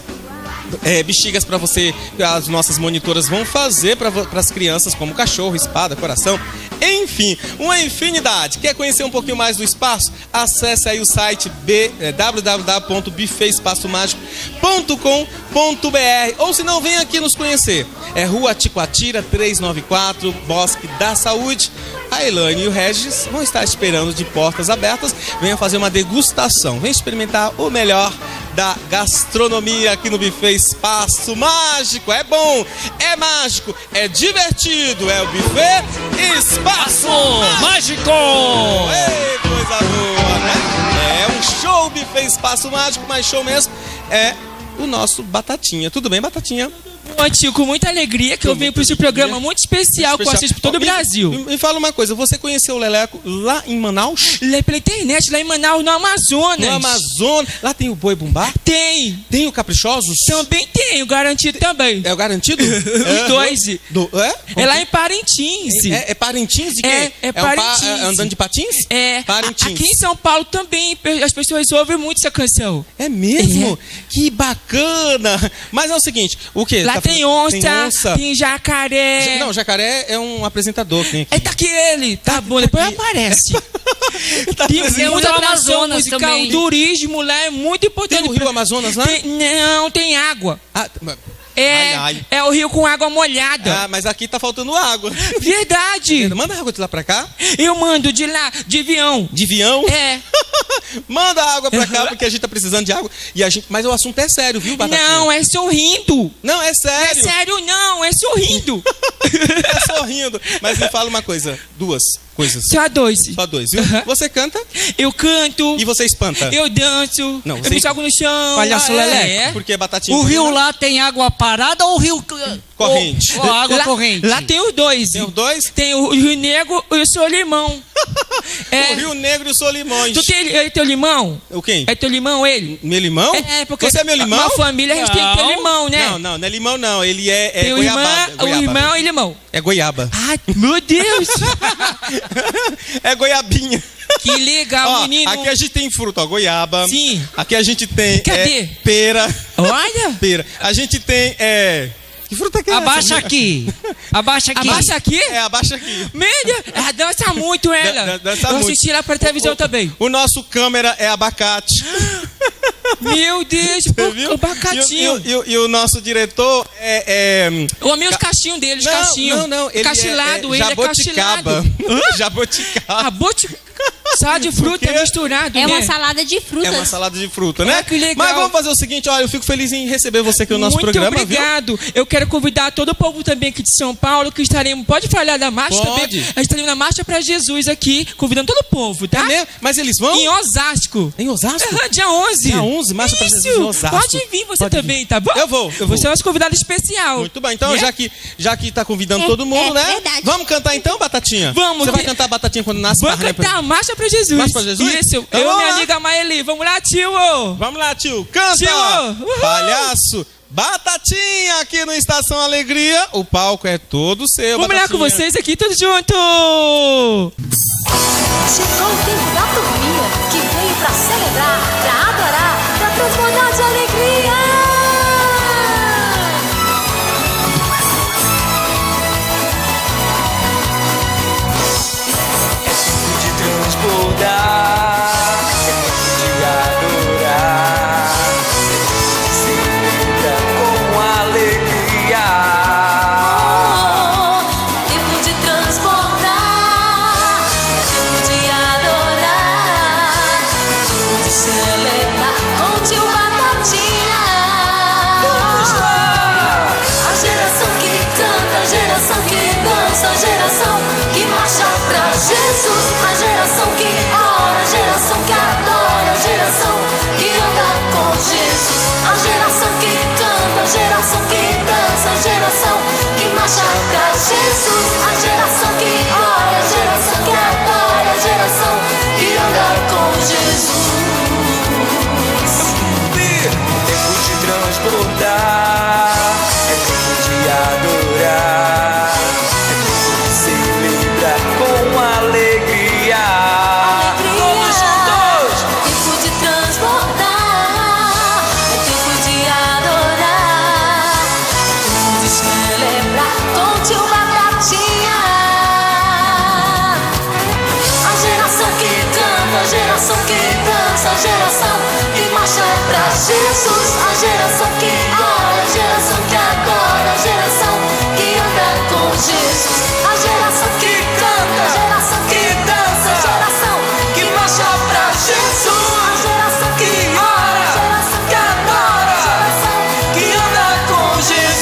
é, bexigas para você, as nossas monitoras vão fazer para as crianças, como cachorro, espada, coração, enfim, uma infinidade. Quer conhecer um pouquinho mais do espaço? Acesse aí o site b, é, w w w ponto buffet espaço mágico ponto com ponto b r, ou se não, vem aqui nos conhecer. É Rua Ticoatira trezentos e noventa e quatro, Bosque da Saúde. A Elaine e o Regis vão estar esperando de portas abertas. Venha fazer uma degustação, venha experimentar o melhor da gastronomia aqui no Buffet Espaço Mágico. É bom, é mágico, é divertido, é o Buffet Espaço Mágico. Ei, coisa boa, né? É um show Buffet Espaço Mágico, mas show mesmo é o nosso Batatinha. Tudo bem, Batatinha? Bom, tio, com muita alegria que eu venho para esse programa muito especial que eu assisto por todo o Brasil. Me, me fala uma coisa, você conheceu o Leleco lá em Manaus? Lá pela internet, lá em Manaus, no Amazonas. No Amazonas. Lá tem o Boi Bumbá? Tem. Tem o Caprichosos? Também tem, o Garantido também. É o Garantido? Os dois. Do, é? É lá em Parintins. É, é Parintins de quê? É, é Parintins. É um pa, é andando de patins? É. Parintins. Aqui em São Paulo também as pessoas ouvem muito essa canção. É mesmo? É. Que bacana. Mas é o seguinte, o quê? Lá tá tem onça, tem onça, tem jacaré. Não, jacaré é um apresentador. Tem aqui. É, tá aqui ele. Tá, tá bom, depois aparece. Tá tem muita atração Amazonas musical, também. O turismo lá é muito importante. Tem o Rio Amazonas lá? Tem, não, tem água. Ah, é, ai, ai. é o rio com água molhada. Ah, mas aqui tá faltando água. Verdade. Manda água de lá pra cá. Eu mando de lá, de avião. De avião? É. Manda água pra cá, porque a gente tá precisando de água. E a gente... Mas o assunto é sério, viu, Batatinha? Não, é sorrindo. Não, é sério. É sério não, é sorrindo. É sorrindo. Mas me fala uma coisa, duas coisas. Só dois. Só dois, viu? Uhum. Você canta? Eu canto. E você espanta? Eu danço. Não, eu você... me jogo no chão. Olha só, ah, Leleco. é? Porque Batatinha... O rio lá tem água parada ou o rio... Corrente. Ou, ou água lá, corrente? Lá tem os dois. Tem os dois? Tem o Rio Negro e o Solimão. É. O Rio Negro e o Solimões. Tu tem é teu limão? O quem? É teu limão ele? Meu limão? É, porque você é meu limão? Na família a gente tem que ter limão, né? Não, não, não é limão não. Ele é, é tem goiabada. O limão, o limão e limão. É goiaba. Ai, meu Deus. É goiabinha. Que legal, ó, menino. Aqui a gente tem fruta, ó, goiaba. Sim. Aqui a gente tem... Cadê? É, pera. Olha. Pera. A gente tem... É... Que fruta que é Abaixa essa? aqui. Abaixa aqui. Abaixa aqui? É, abaixa aqui. Média. Ela dança muito, ela. Dan, dança Eu muito. assisti ela pra televisão o, também. O nosso câmera é abacate. Meu Deus, viu? abacatinho. E, e, e, e o nosso diretor é... é... Eu amei os cachinhos deles, não, cachinho. Não, não, ele Cachilado, é, é ele é cachilado. Jaboticaba. Jaboticaba. Aboti... Sal de fruta misturado, É né? uma salada de frutas. É uma salada de fruta, né? Ah, que legal. Mas vamos fazer o seguinte, olha, eu fico feliz em receber você aqui no nosso Muito programa, obrigado. viu? Eu quero convidar todo o povo também aqui de São Paulo, que estaremos... Pode falar da marcha Pode. também? A gente estaremos na Marcha pra Jesus aqui, convidando todo o povo, tá? É mesmo? Mas eles vão? Em Osasco. Em Osasco? É, dia onze. Dia onze, Marcha pra Jesus em Osasco. Pode vir você Pode também, vir. tá bom? Eu vou, eu vou. Você é nosso convidado especial. Muito bem, então Né? já que já que tá convidando É, todo mundo, é né? verdade. Vamos cantar então, Batatinha? Vamos. Você vai cantar Batatinha quando nasce? Vamos Barra, né? cantar a Marcha pra Jesus. Marcha pra Jesus? Isso, Então eu e vamos minha lá. amiga Maeli. Vamos lá, tio. Vamos lá, tio. Canta! Tio! Uhul! Palhaço! Batatinha aqui no Estação Alegria. O palco é todo seu, Vamos lá Batatinha. com vocês aqui, todos juntos. Chegou o tempo da turminha que veio pra celebrar, pra adorar, pra transbordar de alegria. De transbordar, de adorar, celebra com alegria. Tempo de transbordar, tempo de adorar, tempo de celebrar com tio Batatinha. Vamos lá! A geração que canta, a geração que dança, a geração que marcha pra Jesus, a geração que ora, a geração que adora, a geração que anda com Jesus, a geração que canta, a geração que dança, a geração que marcha pra Jesus, a geração que ora, a geração que adora, a geração que anda com Jesus. Tempo de transbordar, é tempo de adorar, é tempo de celebrar com alegria. Todos juntos! Tempo de transbordar, é tempo de adorar, é tempo de celebrar com tio Batatinha. A geração que canta, a geração que dança, a geração que marcha pra Jesus, a geração que ora, a geração que adora, a geração que anda com Jesus, a geração que canta, a geração que dança, a geração que marcha pra Jesus, a geração que ora, a geração que adora, a geração que anda com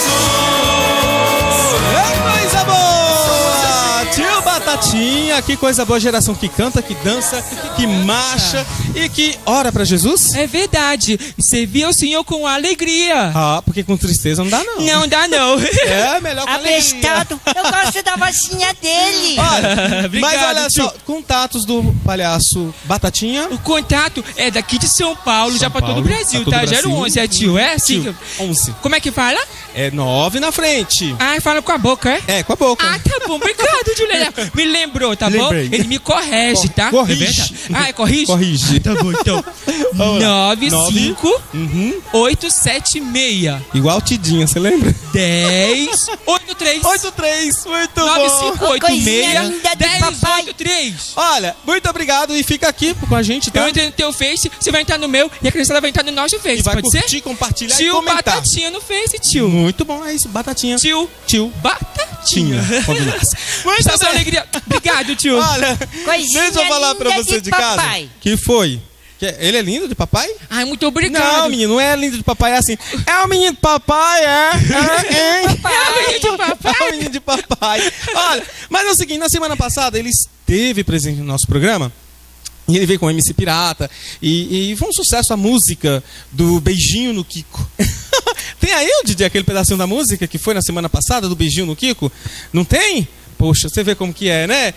Jesus. É coisa boa! Tio Batatinha, que coisa boa. Geração que canta, que dança, que marcha e que ora pra Jesus. É verdade. Servir ao Senhor com alegria. Ah, porque com tristeza não dá não. Não dá, não. É, melhor com alegria. Abestado, eu gosto da vozinha dele. Olha, Obrigado, mas olha tio. só, contatos do palhaço Batatinha. O contato é daqui de São Paulo, São já pra todo o Paulo, Brasil, pra todo tá? o Brasil. zero onze, é tio, é assim? Tio, que- onze. Como é que fala? É nove na frente. Ah, fala com a boca, é? É, com a boca. Ah, tá bom, obrigado, Juliana. Me lembrou, tá bom? Lembrei. Ele me corrige, tá? Corrige. É verdade. Ah, é corrige? Corrige. Tá bom, então. nove cinco Uhum. oito sete seis Igual Tidinha, você lembra? dez oito três oito três, muito nove bom. cinco oito Coisinha seis linda de dez papai. oito três. Olha, muito obrigado e fica aqui com a gente, tá? Eu entrei no teu Face, você vai entrar no meu e a criançada vai entrar no nosso Face, E vai pode curtir, ser? compartilhar e Tio comentar. Batatinha no Face, tio. Muito bom, é isso, Batatinha. Tio Tio. Batatinha. Combinado. Muito Estação bem. Alegria. Obrigado, tio. Olha, Coisinha deixa eu falar pra linda você de de casa. papai. Que foi? Que ele é lindo de papai? Ai, muito obrigado. Não, menino, não é lindo de papai, é assim. É o menino de papai, é? É, hein? É o menino de papai. É o menino de papai. Olha, mas é o seguinte, na semana passada ele esteve presente no nosso programa. E ele veio com o M C Pirata. E, e foi um sucesso a música do Beijinho no Kiko. Tem aí, o Didi, aquele pedacinho da música que foi na semana passada, do Beijinho no Kiko? Não tem? Poxa, você vê como que é, né?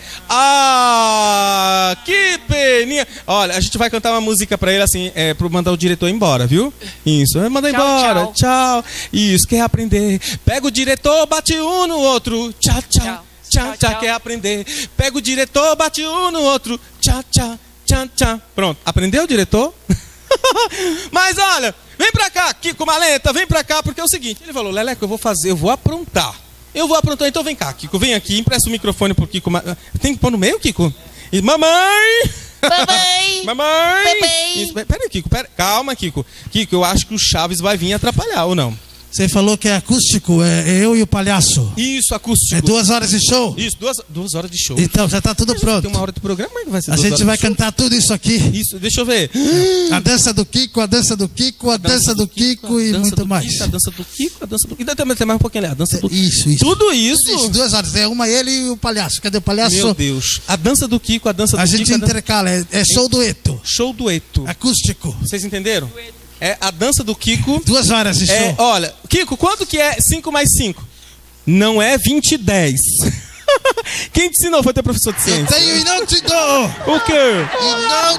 Ah, que peninha. Olha, a gente vai cantar uma música pra ele assim, é, pra mandar o diretor embora, viu? Isso, manda Tchau, embora, tchau. tchau. Isso, quer aprender. Pega o diretor, bate um no outro. Tchau, tchau, tchau, tchau, tchau. Quer aprender. Pega o diretor, bate um no outro. Tchau, tchau, tchau, tchau. Pronto, aprendeu, diretor? Mas olha, vem pra cá, Kiko Maleta, vem pra cá, porque é o seguinte, ele falou, Leleco, eu vou fazer, eu vou aprontar. Eu vou aprontar, então vem cá, Kiko, vem aqui, empresta o microfone pro Kiko. Ma- Tem que pôr no meio, Kiko? E mamãe! Mamãe! Mamãe! Mamãe! Isso, pera aí, Kiko, pera, calma, Kiko. Kiko, eu acho que o Chaves vai vir atrapalhar, ou não? Você falou que é acústico, é eu e o palhaço. Isso, acústico. É duas horas de show? Isso, duas, duas horas de show. Então, já tá tudo pronto. Tem uma hora de programa, como é que vai ser? A duas gente horas vai de show? cantar tudo isso aqui. Isso, deixa eu ver. A dança do Kiko, a dança do Kiko, a, a dança, dança do Kiko, Kiko e muito mais. Kiko, a dança do Kiko, a dança do Kiko. Também tem mais um pouquinho ali. A dança do Isso, isso. Tudo isso? Tudo isso, duas horas. É uma ele e o palhaço. Cadê o palhaço? Meu Deus. A dança do Kiko, a dança do a Kiko. A gente intercala, é, é show dueto. Show dueto. Acústico. Vocês entenderam? É a dança do Kiko. Duas horas de show. É, olha, Kiko, quanto que é cinco mais cinco? Não é vinte e dez. Quem te ensinou foi teu professor de ciência. Eu tenho e não te dou. O quê? E não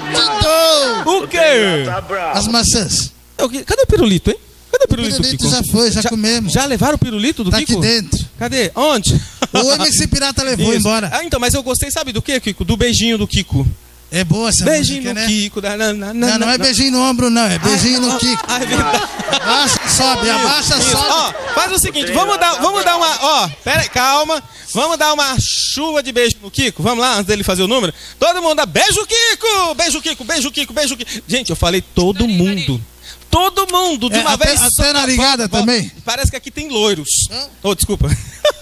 te dou. O quê? As maçãs. Cadê o pirulito, hein? Cadê o pirulito, o pirulito Kiko? já foi, já, já comemos. Já levaram o pirulito do tá Kiko? Tá aqui dentro. Cadê? Onde? O M C Pirata levou Isso. embora. Ah, então, mas eu gostei, sabe do quê, Kiko? Do beijinho do Kiko. É boa essa beijinho música, no né? Kiko. Da, na, na, não, não é beijinho no ombro, não. É beijinho ai, no Kiko. Ai, verdade. Abaixa, sobe, abaixa, Isso. sobe. Ó, faz o seguinte, vamos dar, vamos dar uma... Ó, pera aí, calma. Vamos dar uma chuva de beijo no Kiko. Vamos lá, antes dele fazer o número. Todo mundo dá beijo, Kiko! Beijo, Kiko, beijo, Kiko, beijo, Kiko. Gente, eu falei todo mundo. Todo mundo, de é, uma até, vez até só. narigada bom, também. Bom, parece que aqui tem loiros. Oh, desculpa.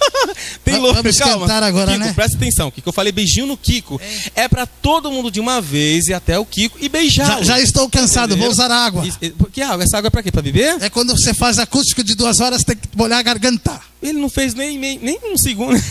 Tem loiros. Vamos Calma. cantar agora, Kiko, né? Presta atenção, Kiko. Eu falei beijinho no Kiko. É, é pra todo mundo de uma vez e até o Kiko e beijar. Já, já estou cansado, vou usar água. Isso, que água? Essa água é pra quê? Pra beber? É quando você faz acústico de duas horas, tem que molhar a garganta. Ele não fez nem, nem, nem um segundo.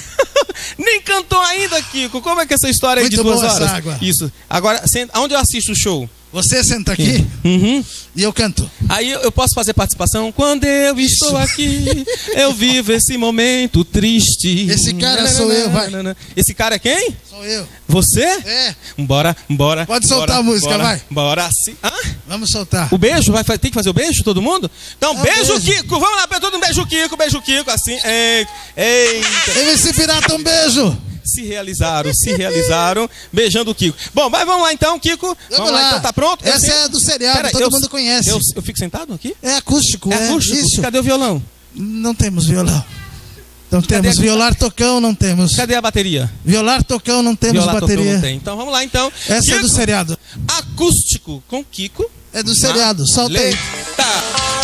Nem cantou ainda, Kiko. Como é que é essa história aí Muito de duas boa horas? Essa água. Isso. Agora, onde eu assisto o show? Você senta aqui uhum. e eu canto. Aí eu posso fazer participação. Quando eu estou aqui, eu vivo esse momento triste. Esse cara sou eu, vai. Esse cara é quem? Sou eu. Você? É. Bora, bora. Pode soltar bora, a música, bora, vai. Bora sim. Ah? Vamos soltar. O beijo? Vai, tem que fazer o beijo, todo mundo? Então, é beijo, beijo, Kiko. Vamos lá, todo mundo beijo, Kiko, beijo, Kiko. Assim. Eita. Eita. M C Pirata, um beijo. Se realizaram, se realizaram, beijando o Kiko. Bom, mas vamos lá então, Kiko. Vamos, vamos lá. lá, então tá pronto? Essa eu é do seriado, Pera, todo eu, mundo conhece. Eu, eu fico sentado aqui? É acústico, é. É acústico? Isso. Cadê o violão? Não temos violão. Não Cadê temos a... violar, tocão, não temos. Cadê a bateria? Violar, tocão, não temos Violar, bateria. Tocão, não tem. Então vamos lá então. Essa Kiko, é do seriado. Acústico com Kiko. É do seriado, solta aí. Tá.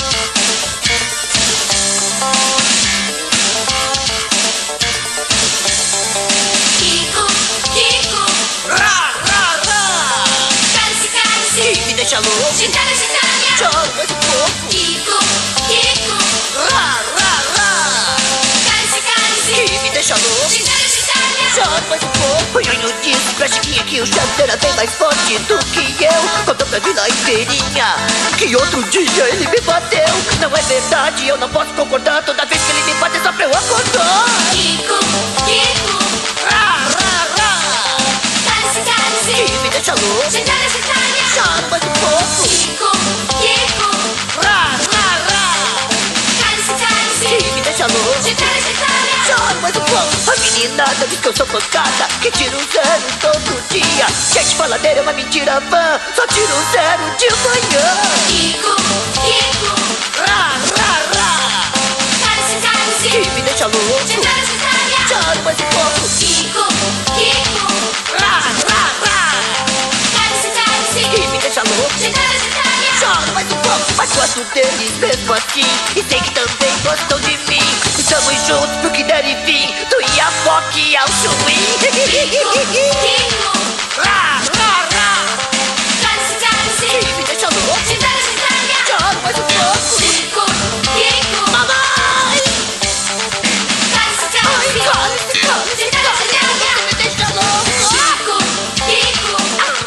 Deixa louco. Gitália, gitália. Chora mais um pouco. Kiko, Kiko. Rá, rá, rá. Cálice, cálice. Que me deixa louco. Gitália, gitália. Chora mais um pouco. Põe no disco pra Chiquinha que o chefe era bem mais forte do que eu. Contou pra mim lá inteirinha que outro dia ele me bateu. Não é verdade, eu não posso concordar. Toda vez que ele me bate é só pra eu acordar. Kiko, Kiko. Rá, rá, rá. Cálice, cálice. Que me deixa louco. Gitália, gitália. Chora mais um pouco. Kiko, Kiko. Rá, rá, rá. Cálice, cálice. Que me deixa louco. Gitália, gitália. Chora mais um pouco. A meninada diz que eu sou pancada, que tiro zero todo dia. Gente faladeira é uma mentira vã, só tiro zero de manhã. Kiko, Kiko. Rá, rá, rá. Cálice, cálice. Que me deixa louco. Gitália, gitália. Chora mais um pouco. Kiko, Kiko. Rá, rá, rá. Cálice, cálice. Que me deixa louco. Gitália, gitália. Chora mais um pouco. Mas gosto deles mesmo assim, e sei que também gostam de mim. Estamos juntos pro que der e vir, do Iapoque ao Chuí. Kiko, Rá, rá, rá. cálice, cálice. Que me deixa louco. Gitália, gitália. Chora mais um pouco. Kiko, Kiko. Mamãe. Cálice, cálice. Ai, cálice, cálice, Gitália, gitália. me deixa louco. Kiko, Kiko.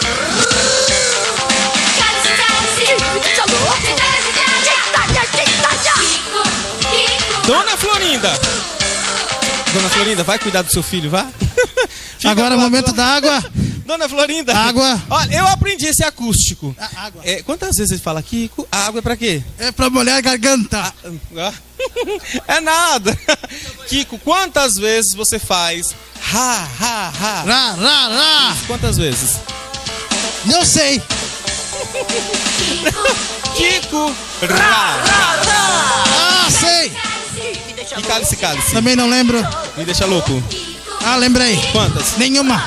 Cálice, cálice. Me deixa louco. Gitália, gitália. Gitália, gitália. Kiko, Kiko. Dona Florinda. Dona Florinda, vai cuidar do seu filho, vá. Agora o momento da água. Dona Florinda. Água. Olha, eu aprendi esse acústico. A água. É, quantas vezes ele fala, Kiko, a água é pra quê? É pra molhar a garganta. Ah, é nada. Kiko, quantas vezes você faz ha, ha, ha? Rá, rá, rá. Quantas vezes? Não sei. Kiko, rá, rá, rá. Ah, sei. E cálice, cálice. Também não lembro. Me deixa louco. Ah, lembrei. Quantas? Nenhuma.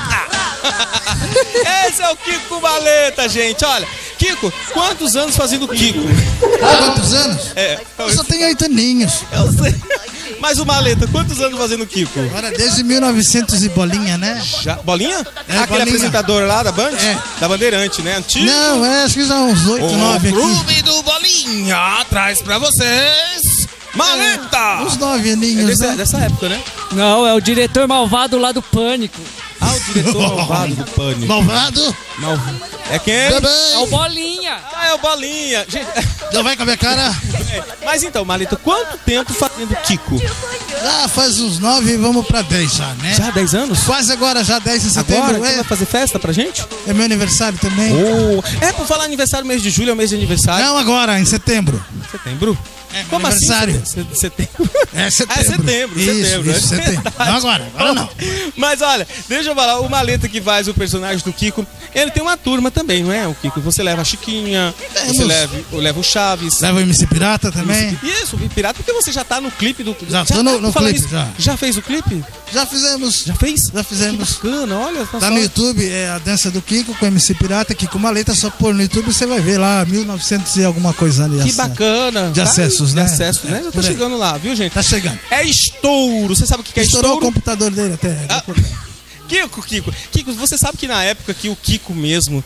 Esse é o Kiko Valeta, gente. Olha, Kiko, quantos anos fazendo Kiko? Há quantos anos? É. Eu só tenho oito aninhos. Eu sei. Mas o Maleta, quantos anos fazendo Kiko? Agora desde mil e novecentos e bolinha, né? Já, bolinha? É, Aquele bolinha. apresentador lá da Band? É. Da Bandeirante, né? Antigo? Não, é, acho que já uns oito, nove aqui. O Clube do Bolinha traz pra vocês... Maleta! É, uns nove aninhos, é desse, né? dessa época, né? Não, é o diretor malvado lá do Pânico. Ah, o diretor malvado do Pânico. Malvado? Malvado. É quem? Bebê. É o Bolinha. Ah, é o Bolinha. Gente... Já vai com a minha cara? É. Mas então, Maleta, quanto tempo fazendo Kiko? Ah, faz uns nove e vamos pra dez já, né? Já dez anos? Quase agora, já dez de setembro. Agora? Você É, vai fazer festa pra gente? é meu aniversário também. Oh. É, por falar aniversário, mês de julho é o mês de aniversário. Não, agora, em setembro. Setembro? É, meu Como aniversário. assim? Setembro? É setembro. Ah, é setembro, Isso, setembro. isso, é setembro. Não agora, agora não. Mas olha, deixa eu falar, o Maleta que faz o personagem do Kiko, ele tem uma turma também, não é? O Kiko, você leva a Chiquinha, Temos. você leva, leva o Chaves. Leva o M C Pirata também. Isso, o Pirata, porque você já tá no clipe do... Já tô no, no Fala clipe, nisso, já. Já fez o clipe? Já fizemos. Já fez? Já fizemos. Que bacana, olha. Tá no YouTube, é a dança do Kiko com o M C Pirata, Kiko Maleta, só pôr no YouTube você vai ver lá, mil e novecentos e alguma coisa ali. Que essa- bacana. De acessos, de né? acessos, né? Já tô por aí. chegando lá, viu, gente? Tá chegando. É estouro. Você sabe o que que é Estourou estouro? o computador dele até. Ah, Kiko, Kiko, Kiko, você sabe que na época que o Kiko mesmo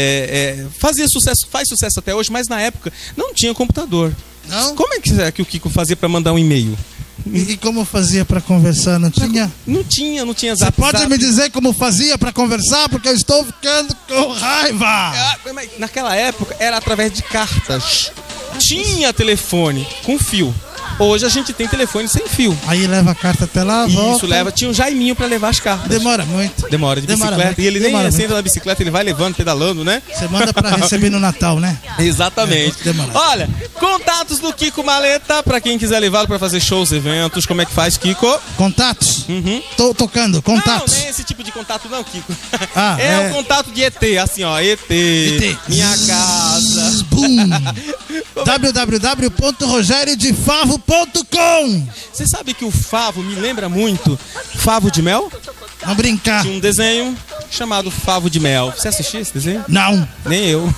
é, é, fazia sucesso, faz sucesso até hoje, mas na época não tinha computador. Não? Como é que, é que o Kiko fazia pra mandar um e-mail? E, e como fazia pra conversar? Não tinha? Não tinha, não tinha Você zap, pode zap. me dizer como fazia pra conversar? Porque eu estou ficando com raiva. Ah, mas naquela época era através de cartas. Tinha telefone com fio. Hoje a gente tem telefone sem fio. Aí leva a carta até lá, Isso, volta. leva. Tinha um Jaiminho pra levar as cartas. Demora muito. Demora de Demora bicicleta. muito, E ele nem demora senta muito. na bicicleta, ele vai levando, pedalando, né? Você manda pra receber no Natal, né? Exatamente. É, demora. Olha, contatos do Kiko Maleta, pra quem quiser levá-lo pra fazer shows, eventos, como é que faz, Kiko? Contatos? Uhum. Tô tocando, contatos. Não, nem esse tipo de contato não, Kiko. Ah, é, é. o contato de E T, assim, ó, E T, E T. minha casa. Bum. w w w ponto rogério de favo ponto com. Você sabe que o Favo me lembra muito Favo de Mel? Vamos brincar. Tinha um desenho chamado Favo de Mel. Você assistiu esse desenho? Não. Nem eu.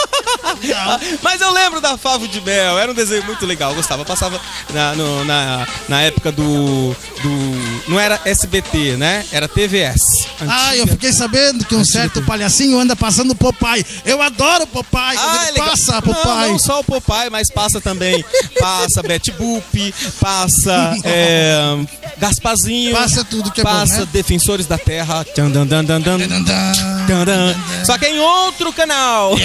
Mas eu lembro da Favo de Mel, era um desenho muito legal, eu gostava. Passava na, no- na, na época do, do. Não era S B T, né? Era T V S. Ah, eu fiquei sabendo que um certo palhacinho anda passando o Popeye. Eu adoro o Popeye. Ah, ele é legal. passa Não, Popeye. não só o Popeye, mas passa também. Passa Betty Boop, passa é, Gasparzinho. Passa tudo que é bom, Passa né? Defensores da Terra. Tchan, dan, dan, dan, dan. Tchan, dan. Só que é em outro canal.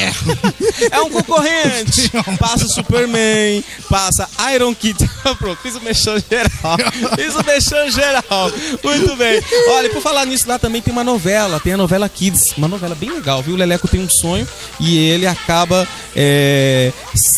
É um concorrente. Passa Superman, passa Iron Kid. Pronto, fiz o mexão geral. Fiz o mexão geral. Muito bem. Olha, por falar nisso, lá também tem uma novela. Tem a novela Kids. Uma novela bem legal, viu? O Leleco tem um sonho e ele acaba é,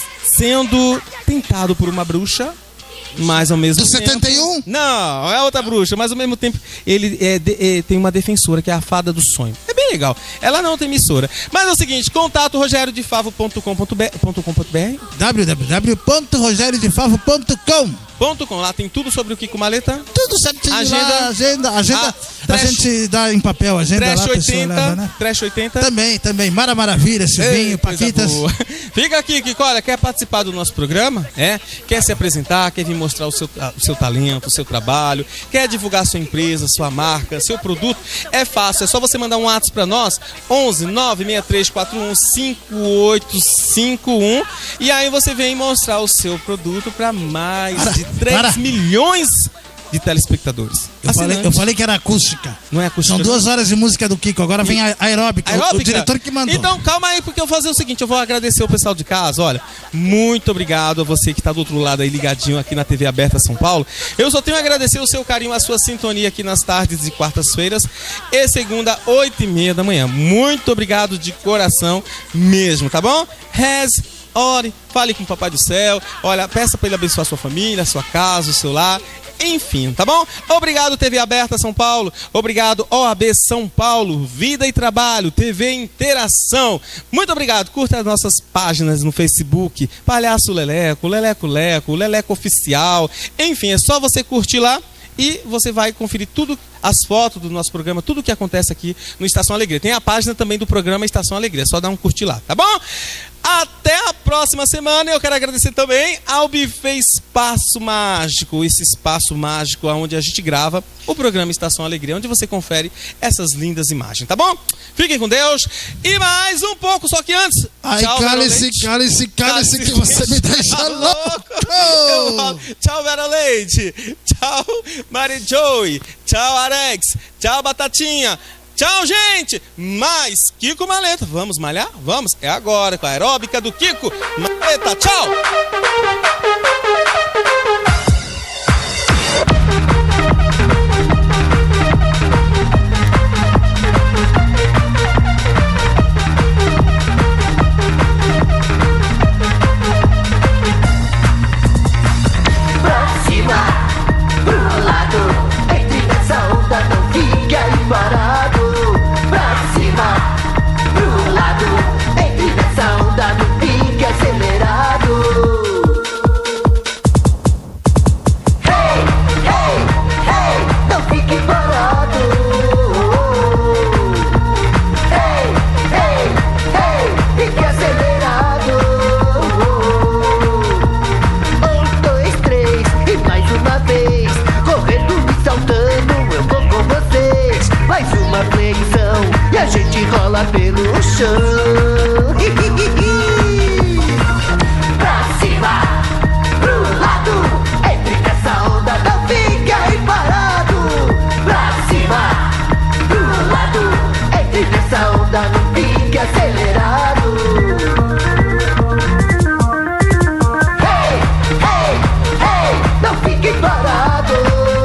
sendo tentado por uma bruxa. Mas ao mesmo Do tempo... setenta e um? Não, é outra bruxa. Mas ao mesmo tempo ele é de- é, tem uma defensora, que é a Fada do Sonho. É bem legal. Ela não tem emissora. Mas é o seguinte, contato rogério de favo ponto com ponto b r w w w ponto rogério de favo ponto com. Ponto com. Lá tem tudo sobre o Kiko Maleta. Tudo certinho Agenda. lá, agenda, agenda. Ah, a trash- gente dá em papel, agenda lá, Trash a pessoa oitenta. leva, né? Trash oitenta. Também, também. Mara Maravilha, Silvinho, Ei, coisa Paquitas. boa. Fica aqui, Kiko. Olha, quer participar do nosso programa? É? Quer se apresentar? Quer vir mostrar o seu, ah, o seu talento, o seu trabalho? Quer divulgar sua empresa, sua marca, seu produto? É fácil. É só você mandar um WhatsApp pra nós. onze nove seis três quatro um cinco oito cinco um. E aí você vem mostrar o seu produto pra mais Para, de três para. milhões de telespectadores. Eu falei, Assinantes. eu falei que era acústica. Não é acústica? São duas horas de música do Kiko. Agora vem a aeróbica. o- O, Aeróbica? diretor que mandou. Então, calma aí, porque eu vou fazer o seguinte, eu vou agradecer o pessoal de casa, olha, muito obrigado a você que está do outro lado aí ligadinho aqui na T V Aberta São Paulo. Eu só tenho a agradecer o seu carinho, a sua sintonia aqui nas tardes de quartas-feiras e segunda, oito e meia da manhã. Muito obrigado de coração mesmo, tá bom? Reze, ore, fale com o Papai do Céu, olha, peça para ele abençoar a sua família, a sua casa, o seu lar. Enfim, tá bom? Obrigado, T V Aberta São Paulo. Obrigado, O A B São Paulo. Vida e Trabalho, T V Interação. Muito obrigado. Curta as nossas páginas no Facebook. Palhaço Leleco, Leleco Leco, Leleco Oficial. Enfim, é só você curtir lá e você vai conferir tudo, as fotos do nosso programa, tudo o que acontece aqui no Estação Alegria. Tem a página também do programa Estação Alegria. É só dar um curtir lá, tá bom? Até a próxima semana. Eu quero agradecer também ao Buffet Espaço Mágico, esse espaço mágico onde a gente grava o programa Estação Alegria, onde você confere essas lindas imagens, tá bom? Fiquem com Deus. E mais um pouco, só que antes. Ai, cale-se, cale-se, cale-se, que você me deixa louco. Eu falo, tchau, Vera Leite. Tchau, Mari Joey. Tchau, Arex. Tchau, Batatinha. Tchau, gente! Mais Kiko Maleta. Vamos malhar? Vamos? É agora com a aeróbica do Kiko Maleta. Tchau! Pra cima, pro lado, entre nessa onda, não fique aí parado. Pra cima, pro lado, entre nessa onda, não fique acelerado. Hey, hey, hey, não fique parado. Hey, hey, hey, fique acelerado. Um, dois, três, e mais uma vez, correndo e saltando, eu vou com vocês. Mais uma flexão e a gente rola pelo chão. Pra cima, pro lado, entre nessa onda, não fica aí parado. Pra cima, pro lado, entre nessa onda, não fica acelerado. Hey, hey, hey, não fique parado.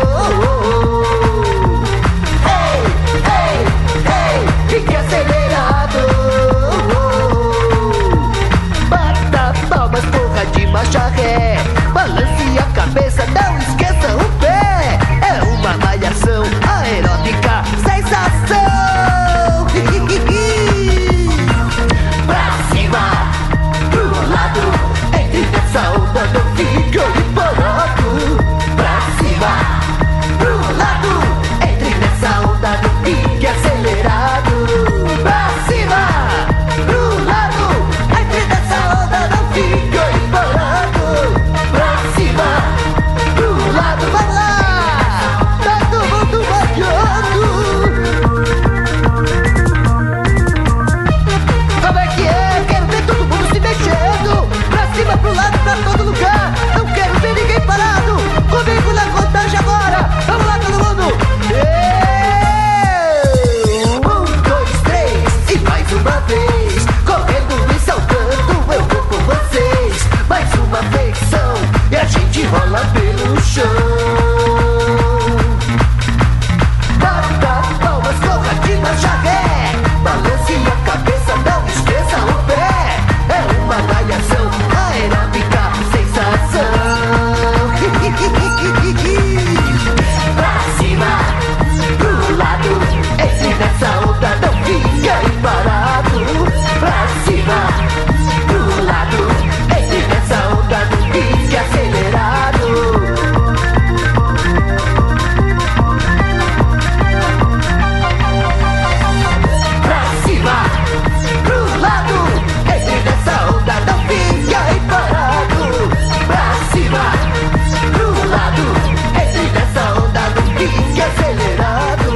Hey, hey, hey, fique acelerado. Bata palmas, porra de marcha ré. Balance a cabeça, não esqueça o pé. É uma malhação aeróbica, sensação. Pra cima, pro lado, entre nessa onda, não fica aí parado. Pra cima, pro lado, entre nessa onda, não fique acelerado. Pra cima, pro lado, entre nessa onda, não fique aí parado. Pra cima, pro lado, vai lá, todo mundo marchando. Como é que é? Quero ver todo mundo se mexendo. Pra cima, pro lado, pra todo lugar. Não quero ver ninguém parado. Comigo na contagem agora. Vamos lá, todo mundo. Um, dois, três, e mais uma vez, correndo e saltando, eu vou com vocês. Mais uma flexão e a gente rola pelo chão. Bata palmas, corra de marcha ré. Balance a cabeça, não esqueça o pé. É uma malhação aeróbica, sensação. Pra cima, pro lado, entre nessa onda, não fica aí parado. Pra cima, pro lado, entre nessa onda, não fique acelerado. Pra cima, pro lado, entre nessa onda, não fica aí parado. Pra cima, pro lado, entre nessa onda, não fique acelerado.